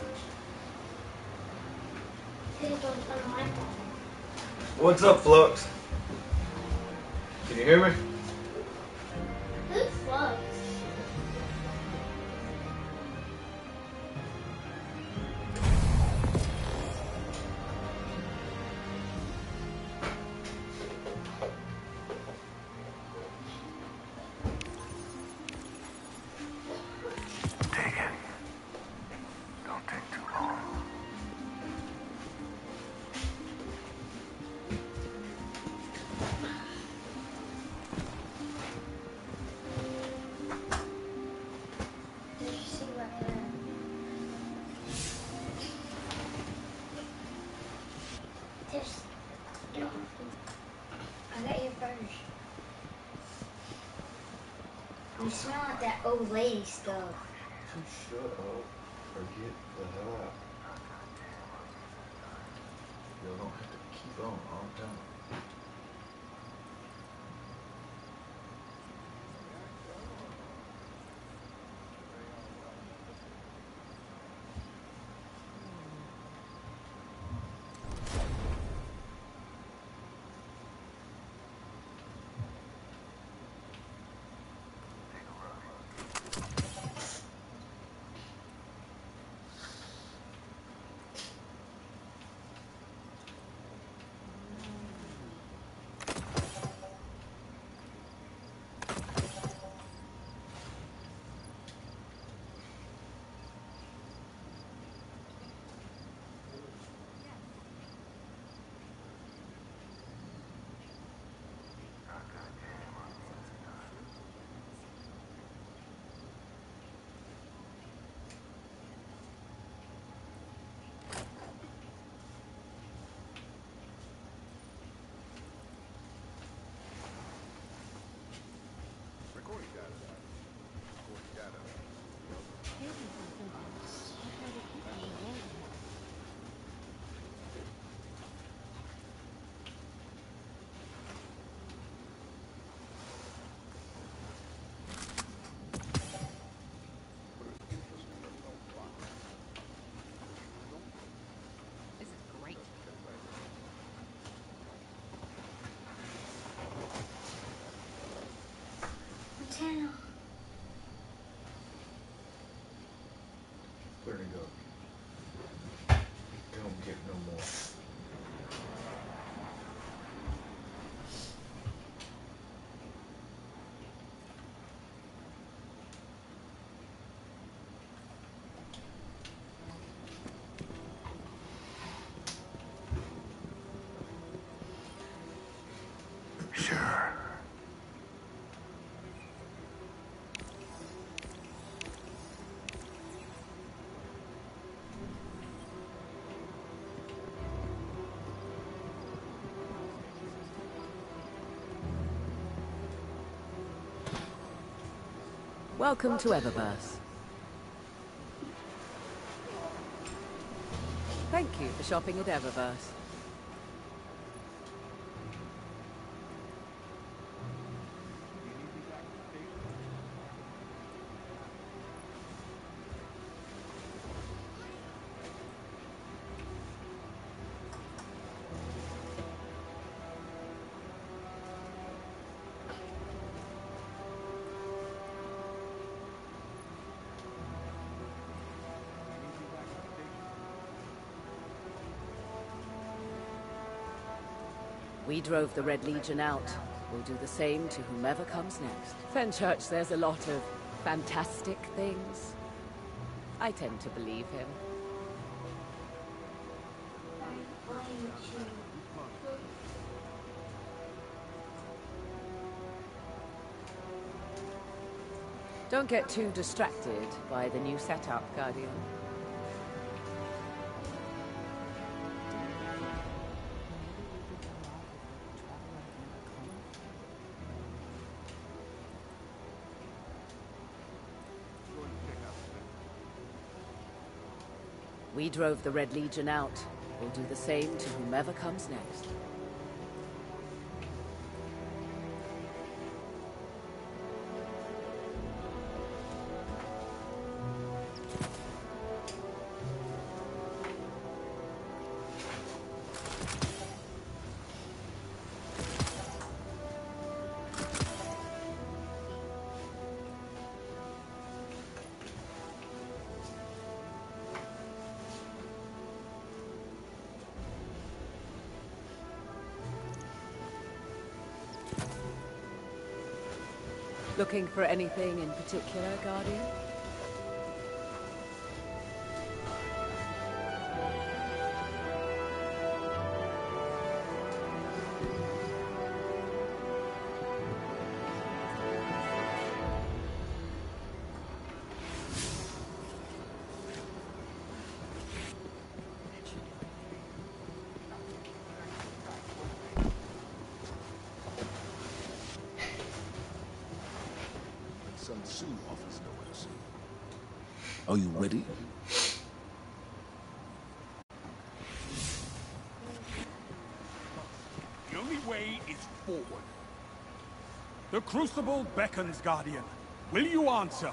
What's up, Flux? Can you hear me? Who's Flux? Take it. Don't take too long. Did you see what happened? Just get off. I got you first. You smell like that old lady stuff. Just shut up or get the hell out. You don't have to keep on all the time. This is great. Montana. Where'd it go? Don't get no more. Sure. Welcome to Eververse. Thank you for shopping at Eververse. We drove the Red Legion out. We'll do the same to whomever comes next. Fenchurch says a lot of fantastic things. I tend to believe him. Don't get too distracted by the new setup, Guardian. We drove the Red Legion out. We'll do the same to whomever comes next. Looking for anything in particular, Guardian? Sun Tzu offers no mercy. Are you ready? The only way is forward. The Crucible beckons, Guardian. Will you answer?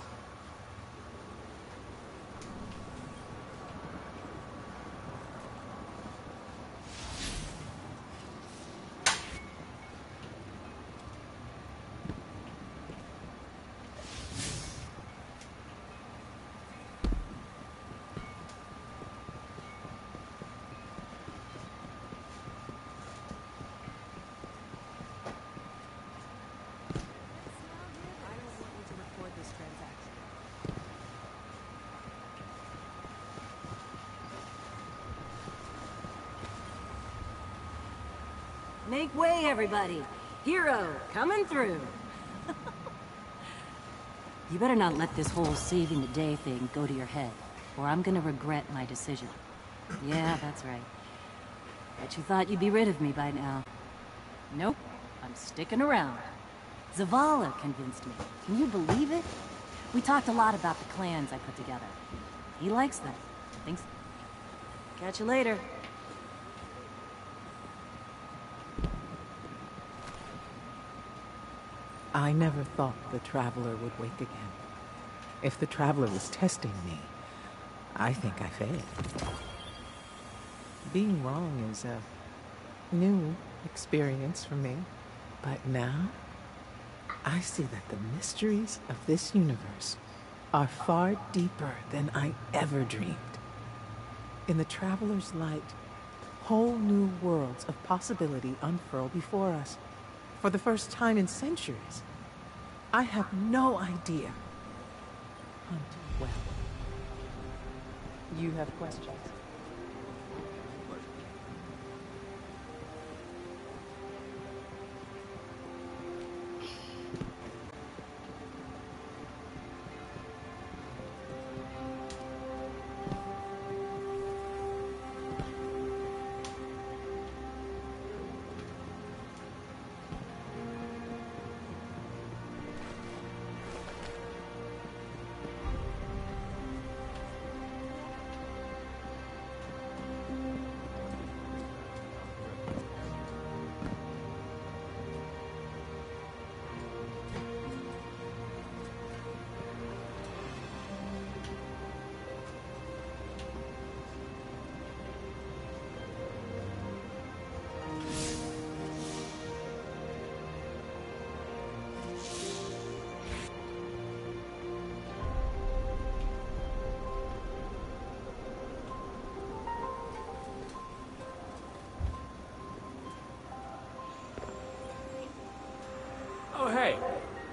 Make way, everybody! Hero, coming through! You better not let this whole saving the day thing go to your head, or I'm gonna regret my decision. Yeah, that's right. Bet you thought you'd be rid of me by now. Nope, I'm sticking around. Zavala convinced me. Can you believe it? We talked a lot about the clans I put together. He likes them. Thinks... Catch you later. I never thought the Traveler would wake again. If the Traveler was testing me, I think I failed. Being wrong is a new experience for me. But now, I see that the mysteries of this universe are far deeper than I ever dreamed. In the Traveler's light, whole new worlds of possibility unfurl before us. For the first time in centuries, I have no idea. Hunt well. You have questions?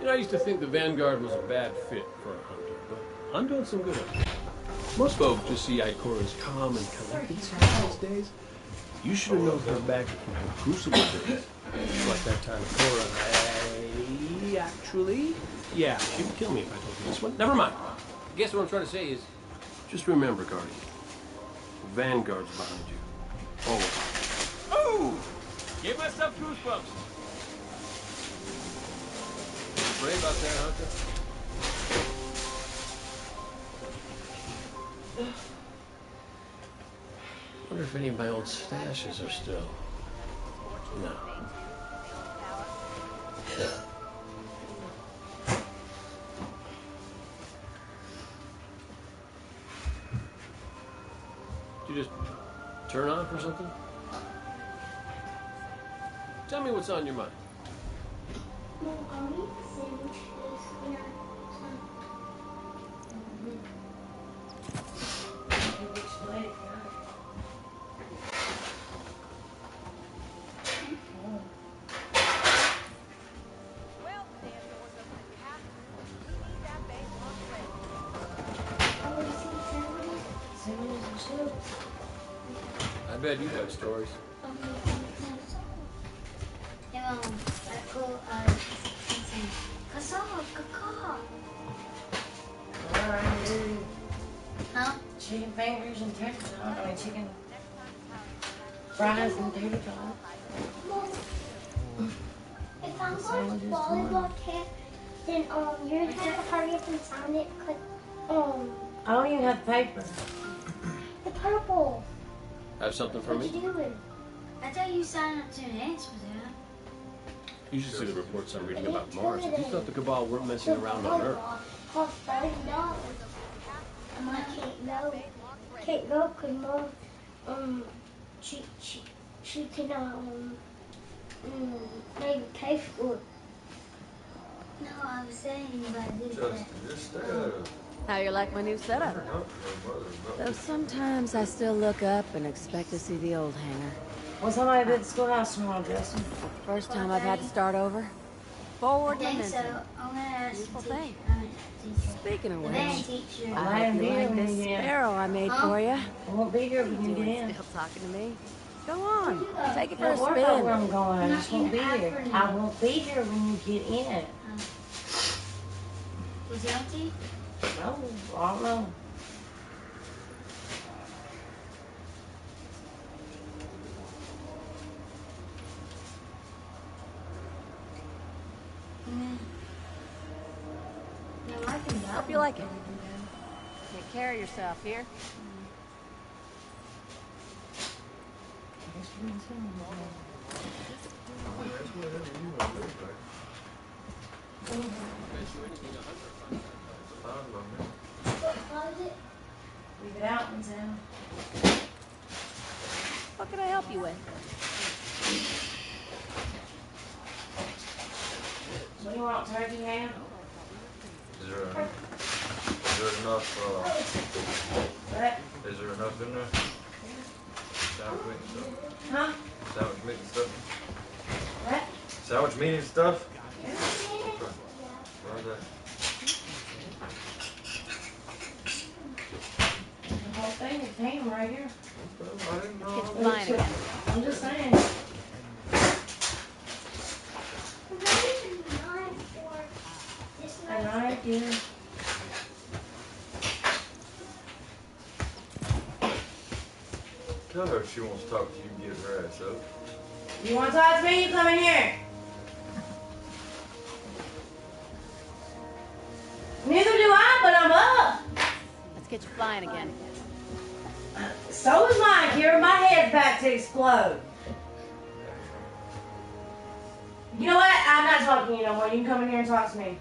I used to think the Vanguard was a bad fit for a hunter, but I'm doing some good on it. Most folks just see Ikora as calm and collected these days. You should have known her back in her Crucible days. Like that time Ikora, I actually... Yeah, she would kill me if I told you this one. Never mind. I guess what I'm trying to say is, just remember, Guardian. The Vanguard's behind you. Always. Oh! Gave myself goosebumps. Brave out there, Hunter. Wonder if any of my old stashes are still. No. Did you just turn on for something? Tell me what's on your mind. No, I'll eat the sandwiches. You know, I bet you have stories. um, I go, uh, Kassaw, Kaka. Huh? Chicken fingers and tater tot. I mean, chicken fries and tater tot. Well, if I'm going to volleyball camp, then um, you're gonna have to hurry up and sign it, cause um. I don't even have paper. The purple. Have something for What me? you doing? I thought you signed up to dance for that. You should see the reports I'm reading about Mars. If you thought the Cabal weren't messing around on Earth. Cost thirty dollars. And I can't go. Can't go because Mom, um, she she she can um, um maybe pay for it. No, I was saying about this. How you like my new setup? Though sometimes I still look up and expect to see the old hangar. Well, somebody been at the schoolhouse tomorrow, Justin. First time I've had to start over. Forward I think momentum. so. I'm gonna ask Beautiful the thing. teacher. I'm gonna ask the teacher. Speaking of The which, band teacher. I hope you like this Yeah. sparrow I made Huh? for you. I won't be here when you get in. Still talking to me? Go on, take it for a Don't worry about where I'm spin. going. I Not just won't in be here. Akron. I won't be here when you get in. Was it empty? No, I don't know. No, I can go. Hope you like it. Take care of yourself here. Leave it out and down. What can I help you with? What do you want, turkey ham? Is there, is there enough, uh, What? is there enough in there? Sandwich meat and stuff? Huh? Sandwich meat and stuff? What? Sandwich meat and stuff? Where's that? The whole thing is ham right here. I didn't know. It's fine again. I'm just saying. And I do. Tell her if she wants to talk to you, get her ass up. You want to talk to me? You come in here. Neither do I, but I'm up. Let's get you flying again. So is mine, Kira. My head's about to explode. You know what? I'm not talking to you no more. You can come in here and talk to me.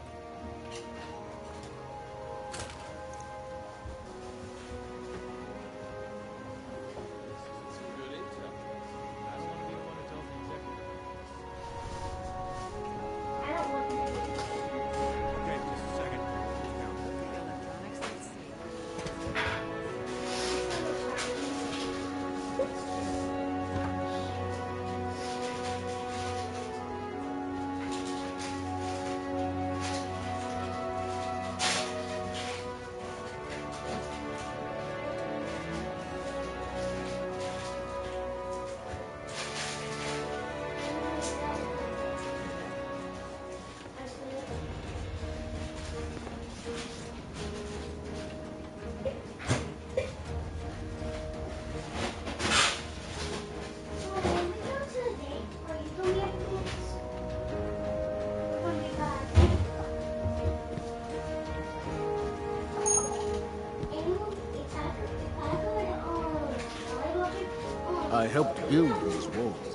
I helped build these walls.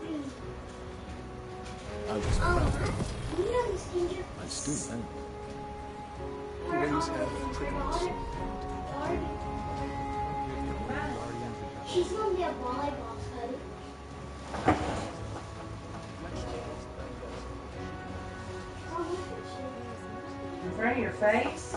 I was proud of them. I still am. Always have prickles. She's gonna be a volleyball coach. In front of your face?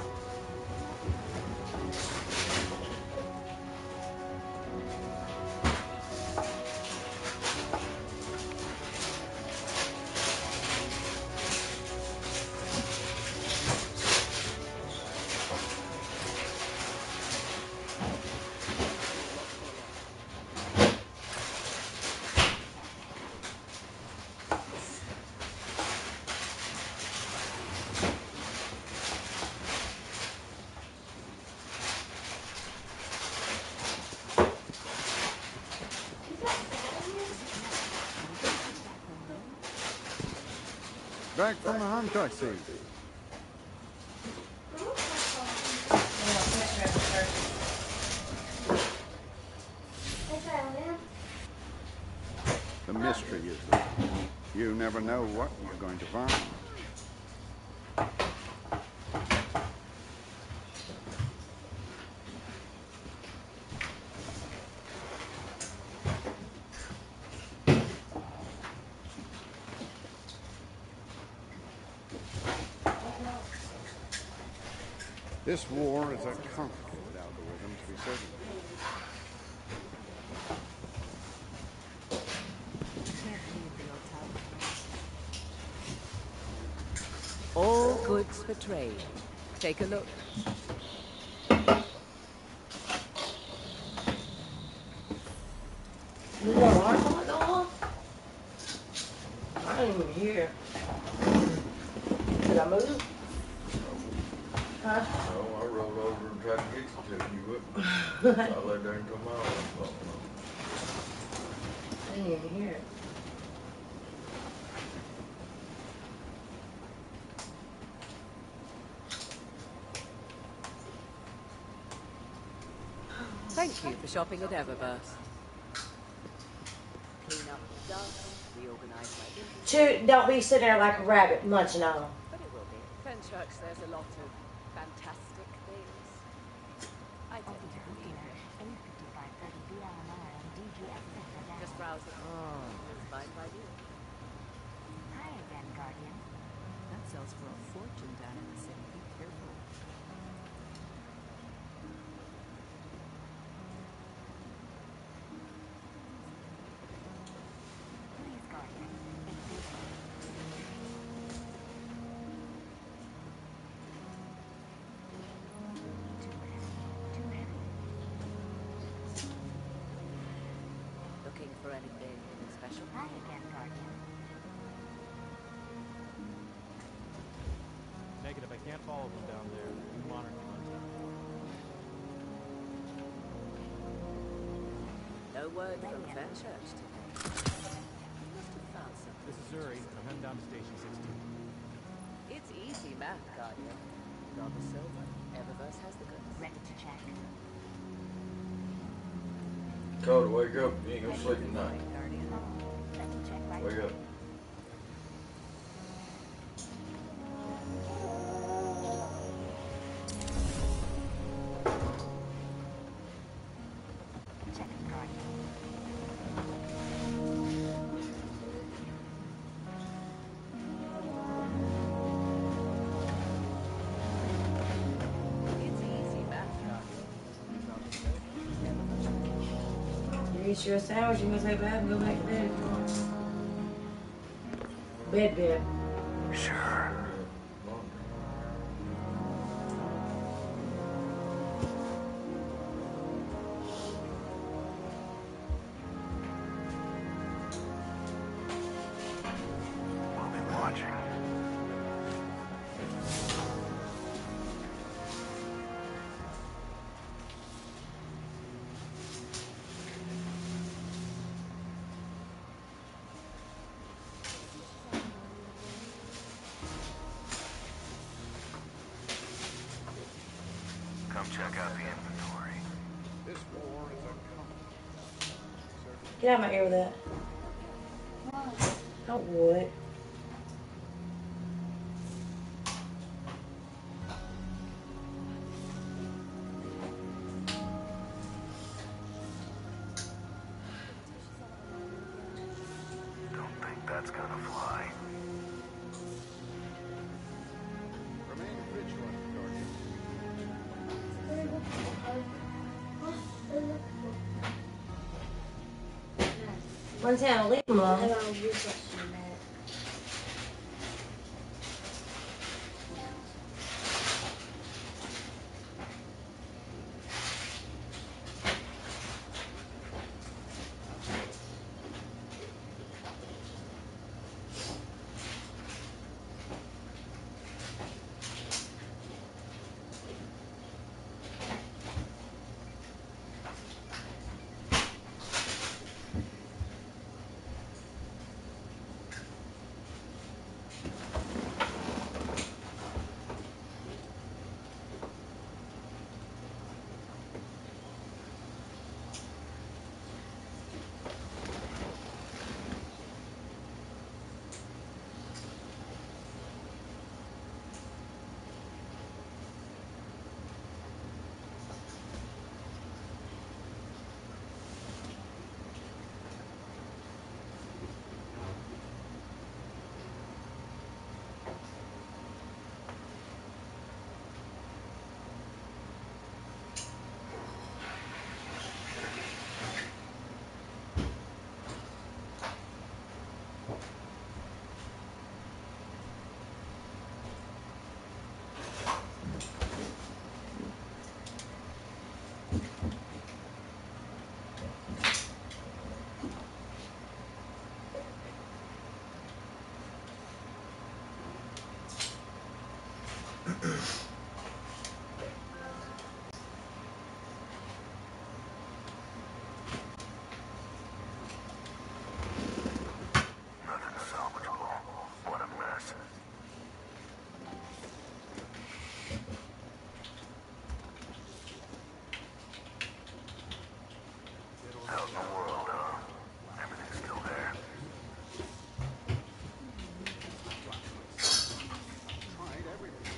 Back from the hunt, I see. The mystery is that you never know what you're going to find. This war is a complicated algorithm, to be certain. All goods for trade. Take a look. You got alarm on the door? I ain't even here. Did I move? Huh? No, I rolled over and tried to get you to you wouldn't. So I laid there until my arm fell off. I ain't even here. Thank you for shopping at Eververse. Clean up the dust, reorganize my inventory. Shoot, don't be sitting there like a rabbit munching on them. But it will be. Fenchurch, there's a lot of fantastic things. I tend to believe it. Just browse it. Oh. It's fine by you. Hi again, Guardian. That sells for a fortune down in the city. Be careful. Please, Guardian. Looking for anything special? Hi again, Guardian. Negative, I can't follow them down there. New monarchy runs out. No word from Fenchurch today. You must have found something. This is Zuri. I'm heading down to Station sixteen. It's easy math, Guardian. Got the silver. Eververse has the goods. Ready to check. Coda, wake up. You ain't gonna sleep tonight. Let me check right Wake up. Checking, Guardian. It's easy math, Guardian. You eat your sandwich, you must have bad and go back to bed. Bed, bed. Sure. I'll be watching. Come check out the inventory. This war is a complicated, certain. Get out of my ear with that. I would. Don't think that's gonna fly. Remain vigilant, Guardian. Montana, leave him alone. Nothing salvageable. What a mess. How's the world, huh? Everything's still there. Tried everything.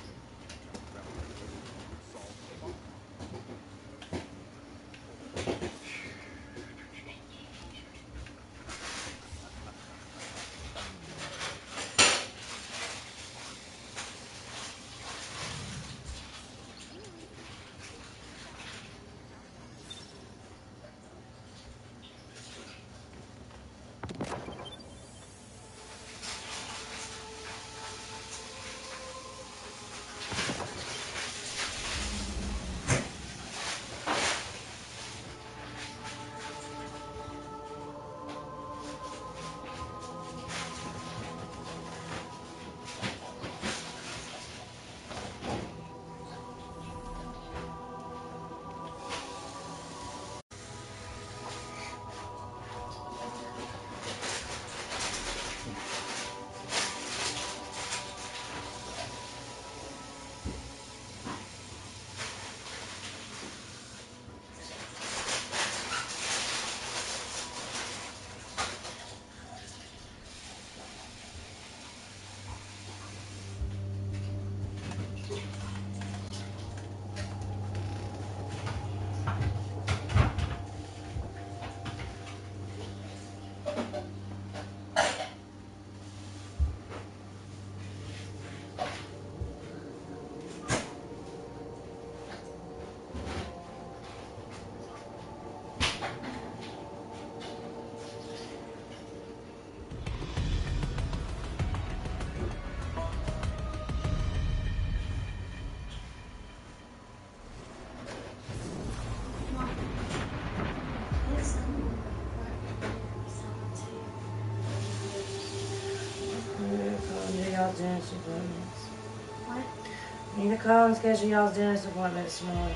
Y'all's dentist appointments. What? You need to call and schedule y'all's dentist appointment this morning.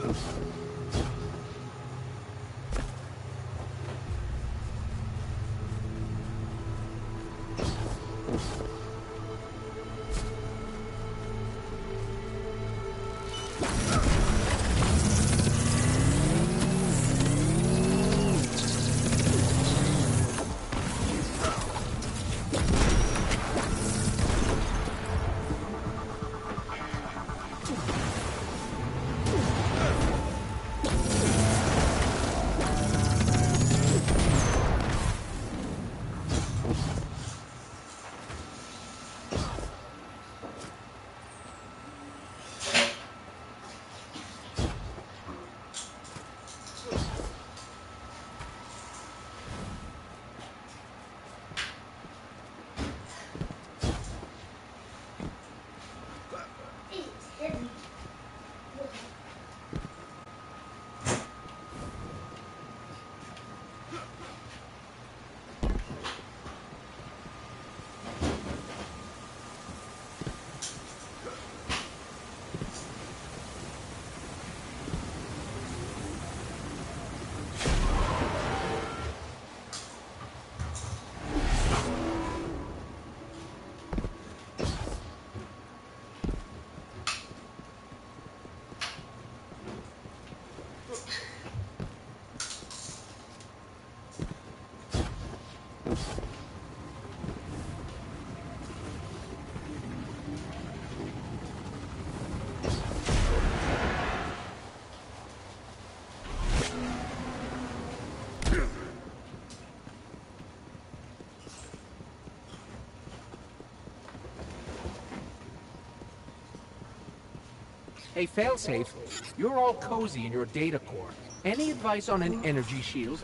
Hey, Failsafe, you're all cozy in your data core. Any advice on an energy shield?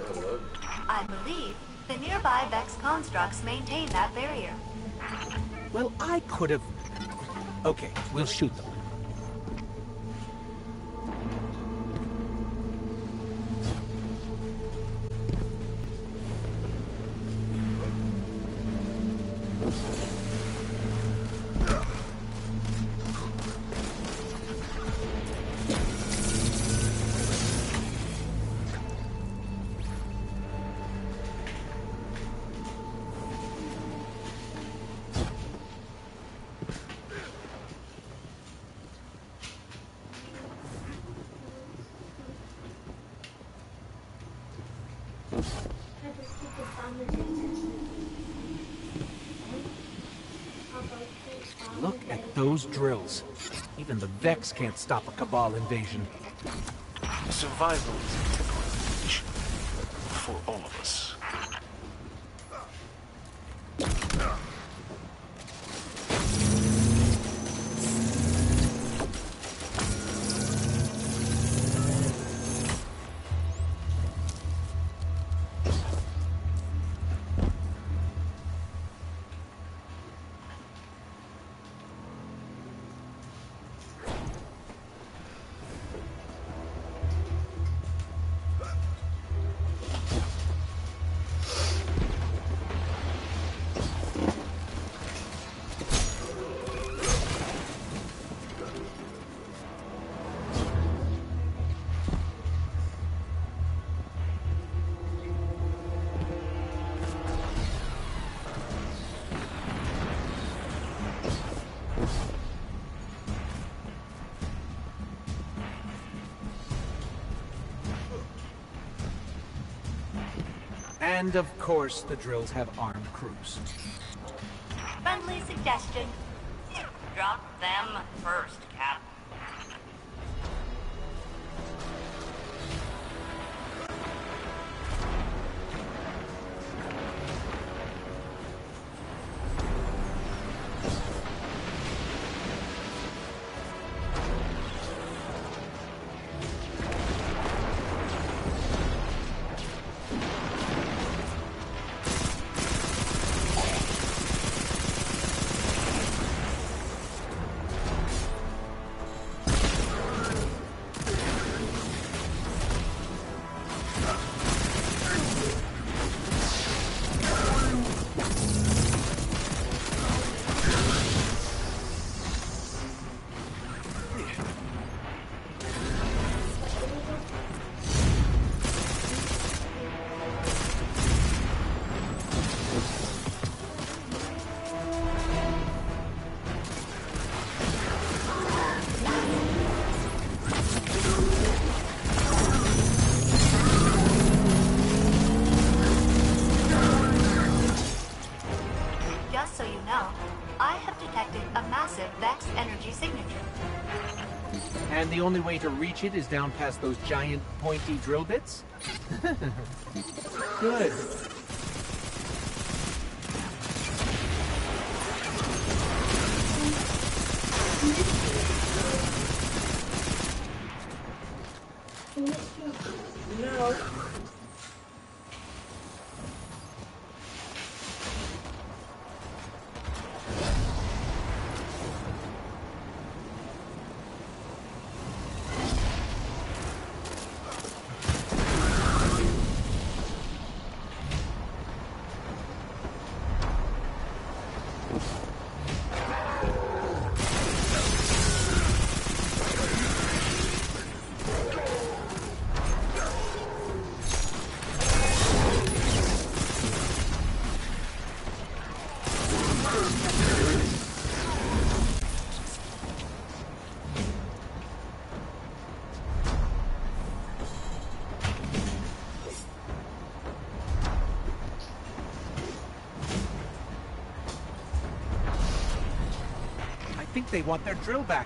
I believe the nearby Vex constructs maintain that barrier. Well, I could have... Okay, we'll shoot them. Look at those drills. Even the Vex can't stop a Cabal invasion. Survival is a temporary issue for all of us. And of course, the drills have armed crews. Friendly suggestion. Drop them first, Cap. And the only way to reach it is down past those giant, pointy drill bits? Good. No. I think they want their drill back.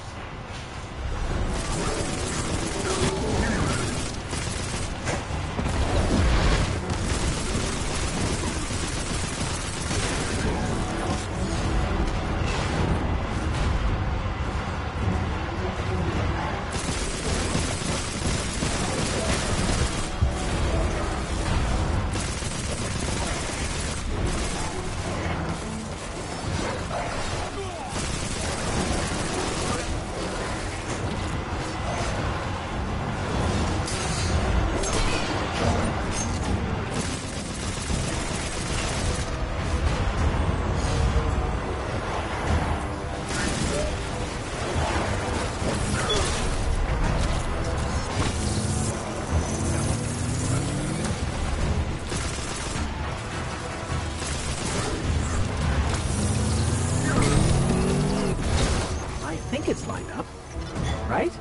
It's lined up, right?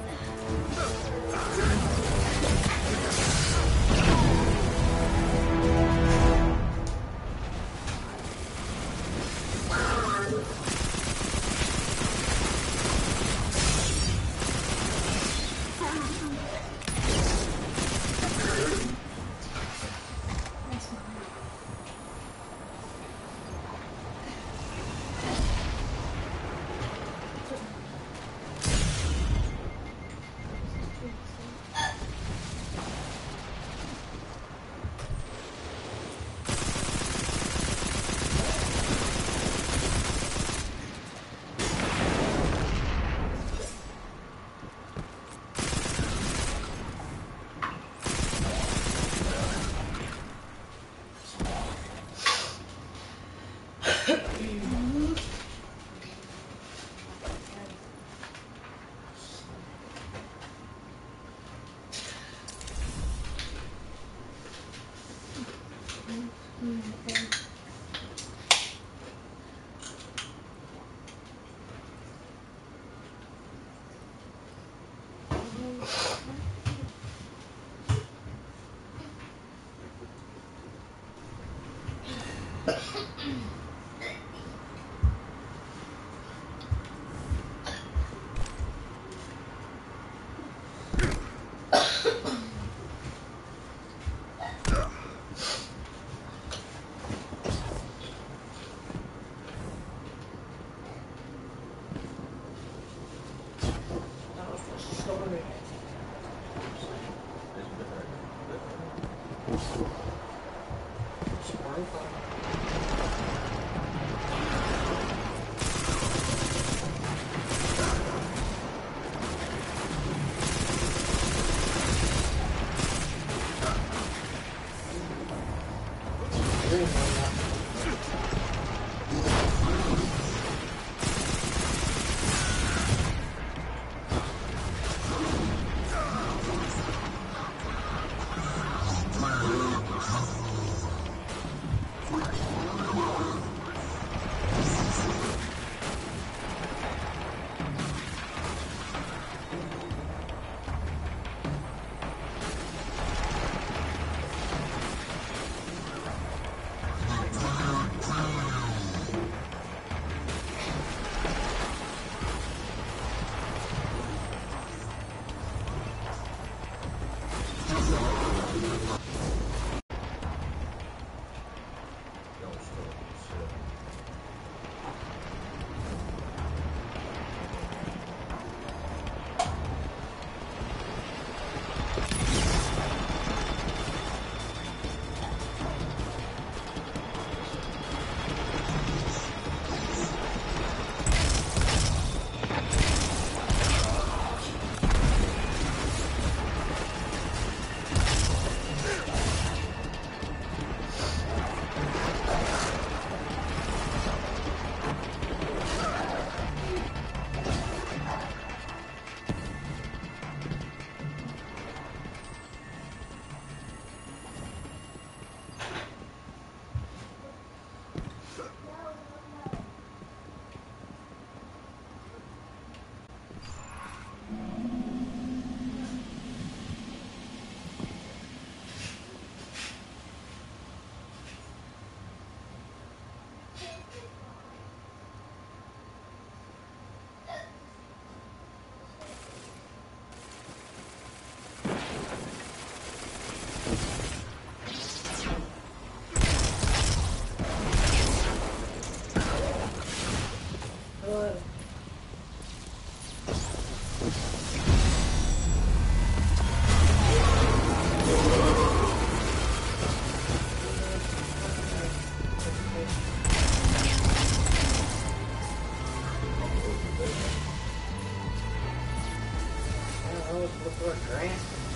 Oh, before Grant.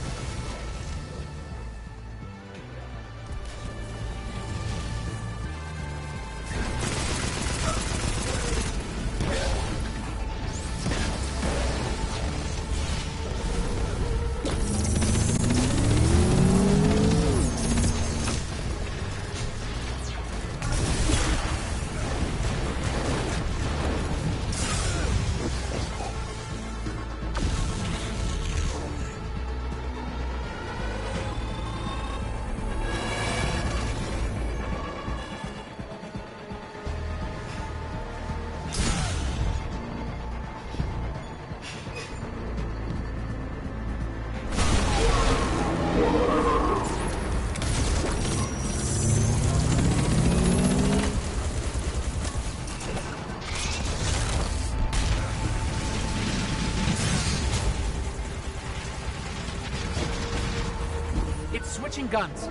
Switching guns.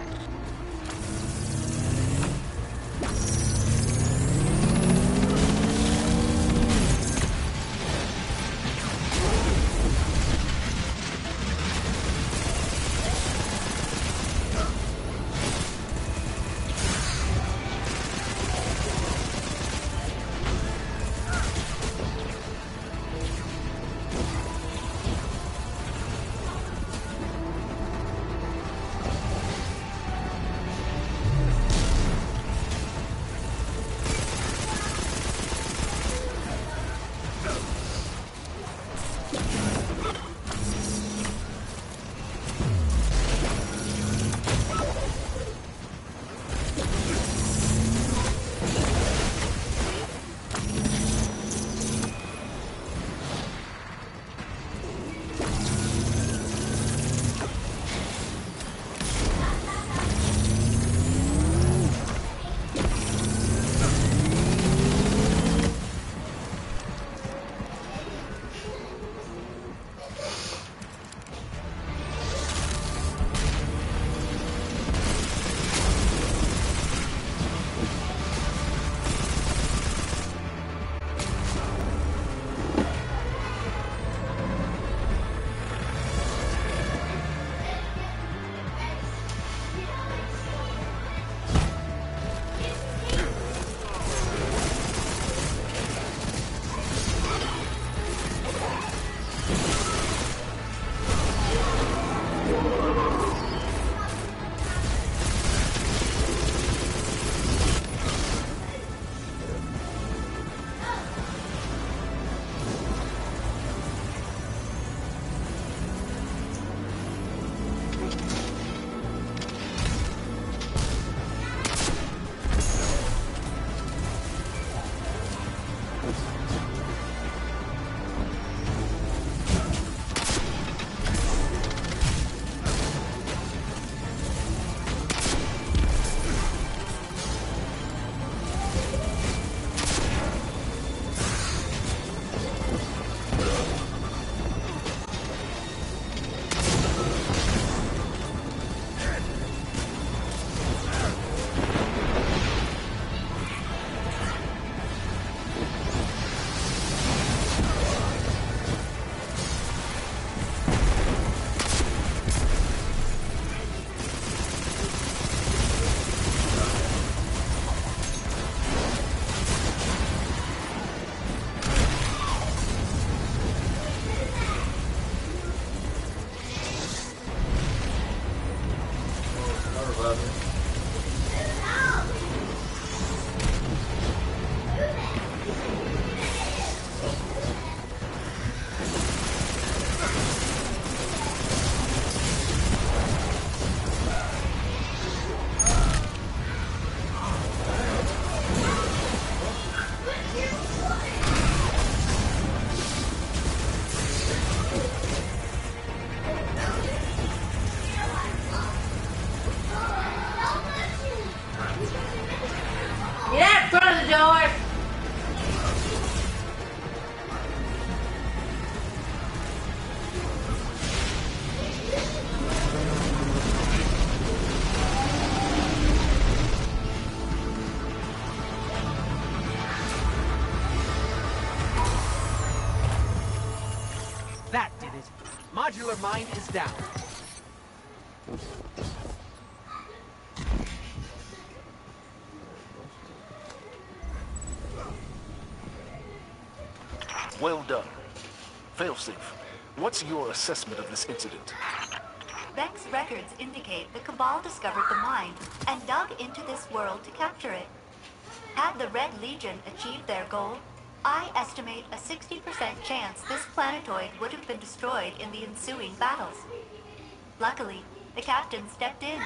That did it. Modular mine is down. Well done. Failsafe, what's your assessment of this incident? Vex records indicate the Cabal discovered the mine and dug into this world to capture it. Had the Red Legion achieved their goal, I estimate a sixty percent chance this planetoid would have been destroyed in the ensuing battles. Luckily, the captain stepped in.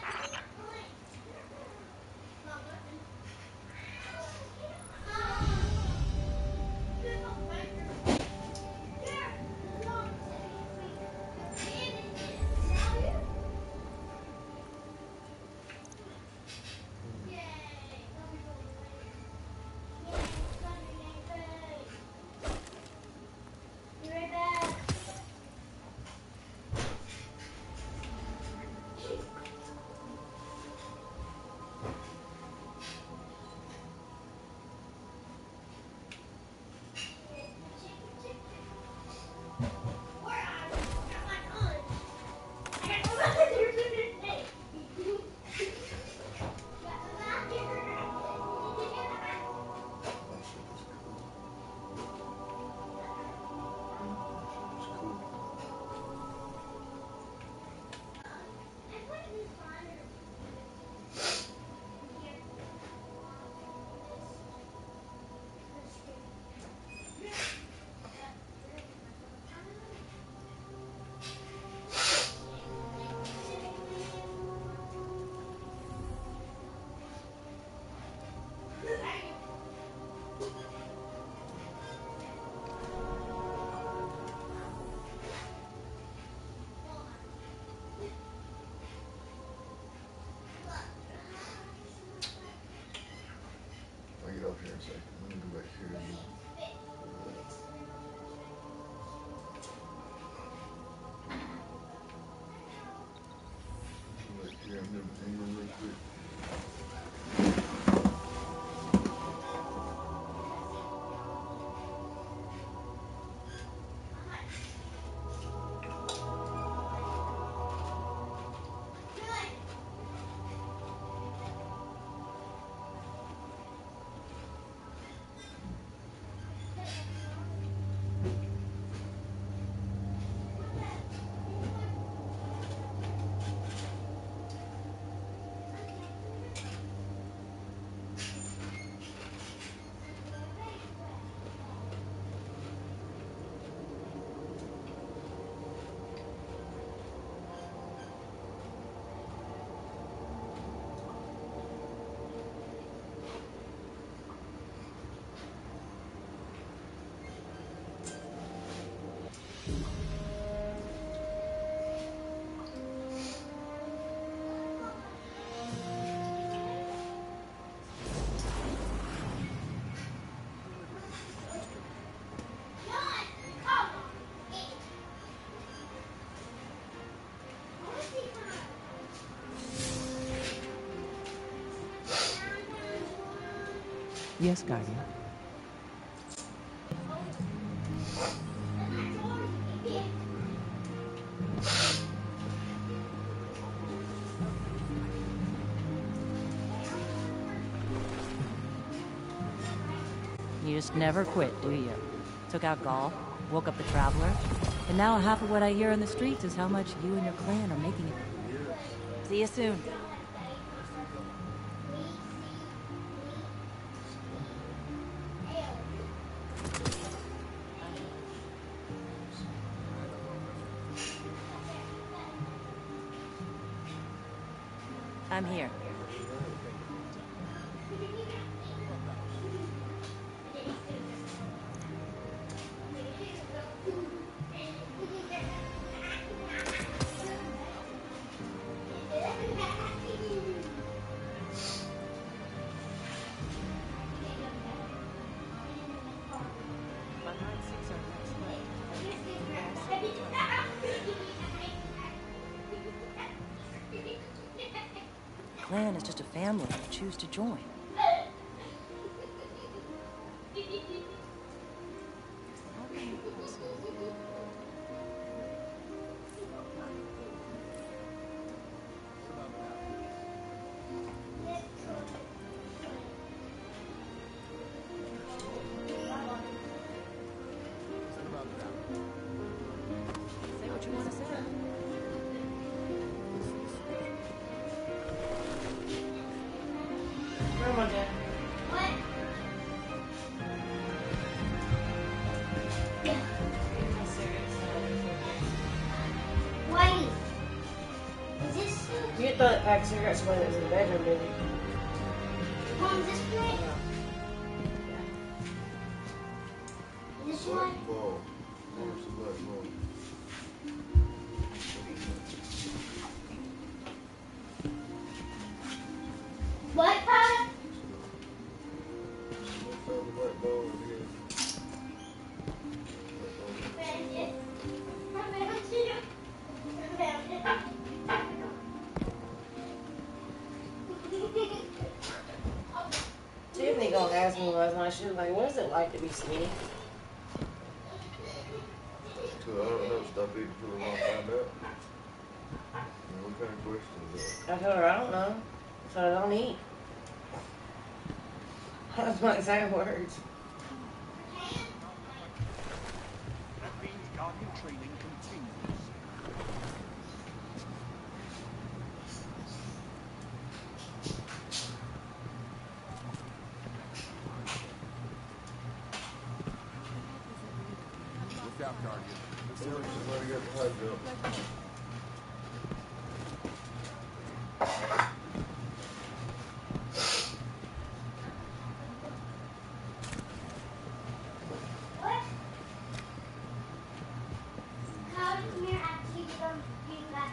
Yes, Guardian. You just never quit, do you? Took out Gaul, woke up the Traveler, and now half of what I hear in the streets is how much you and your clan are making it. See you soon. I'm here. Clan is just a family you choose to join. get the pack of cigarettes when it was in the bedroom, did you? Mom, this way? This Black one? ball. Where's the black ball? What, Papa? Someone found the black ball in here. Found it. I found it. I found it. Tiffany gonna ask me last night, she was like, what is it like to be skinny? So I don't know. Stop eating until I want to find out. And what kind of question is that? I told her, I don't know. So I don't eat. That's my exact words. That means Guardian training continues. Look out, Guardian. This Look, area somebody got the high jump. What? How did Mir actually become being back?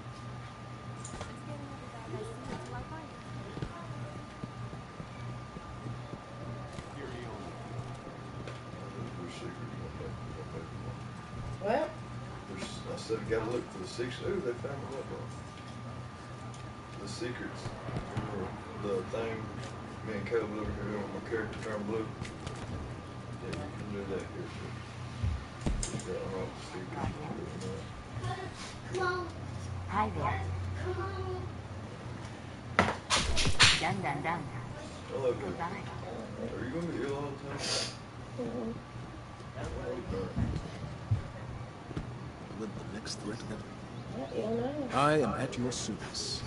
There's secrets. Well, There's, I said, I gotta look for the secrets. Ooh, they found the black ball. The secrets. Remember the thing me and Caleb over here doing when my character turned blue? Yeah, you can do that here too. Just gotta unlock the secrets. Come on. Hi there. Come on. Dun dun dun. Hello, dude. Goodbye. Are you gonna be ill all the time? Live the next threat ever. you don't know. I am at your service.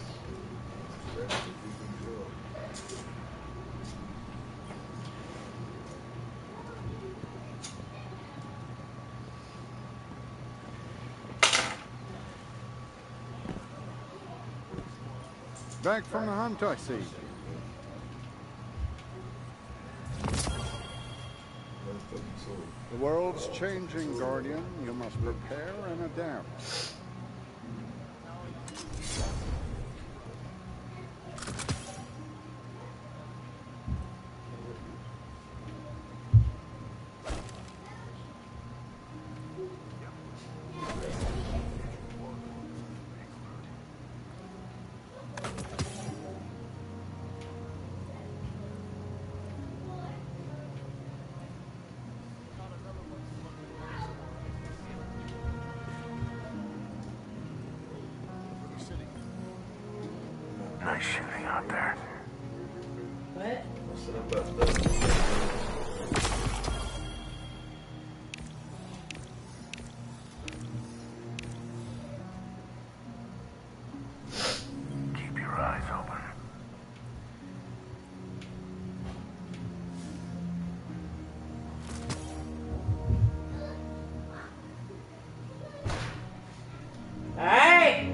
Back from the hunt, I see. The world's changing, Guardian. You must prepare and adapt. Nice shooting out there. What? I said I'm about done. Keep your eyes open. Hey!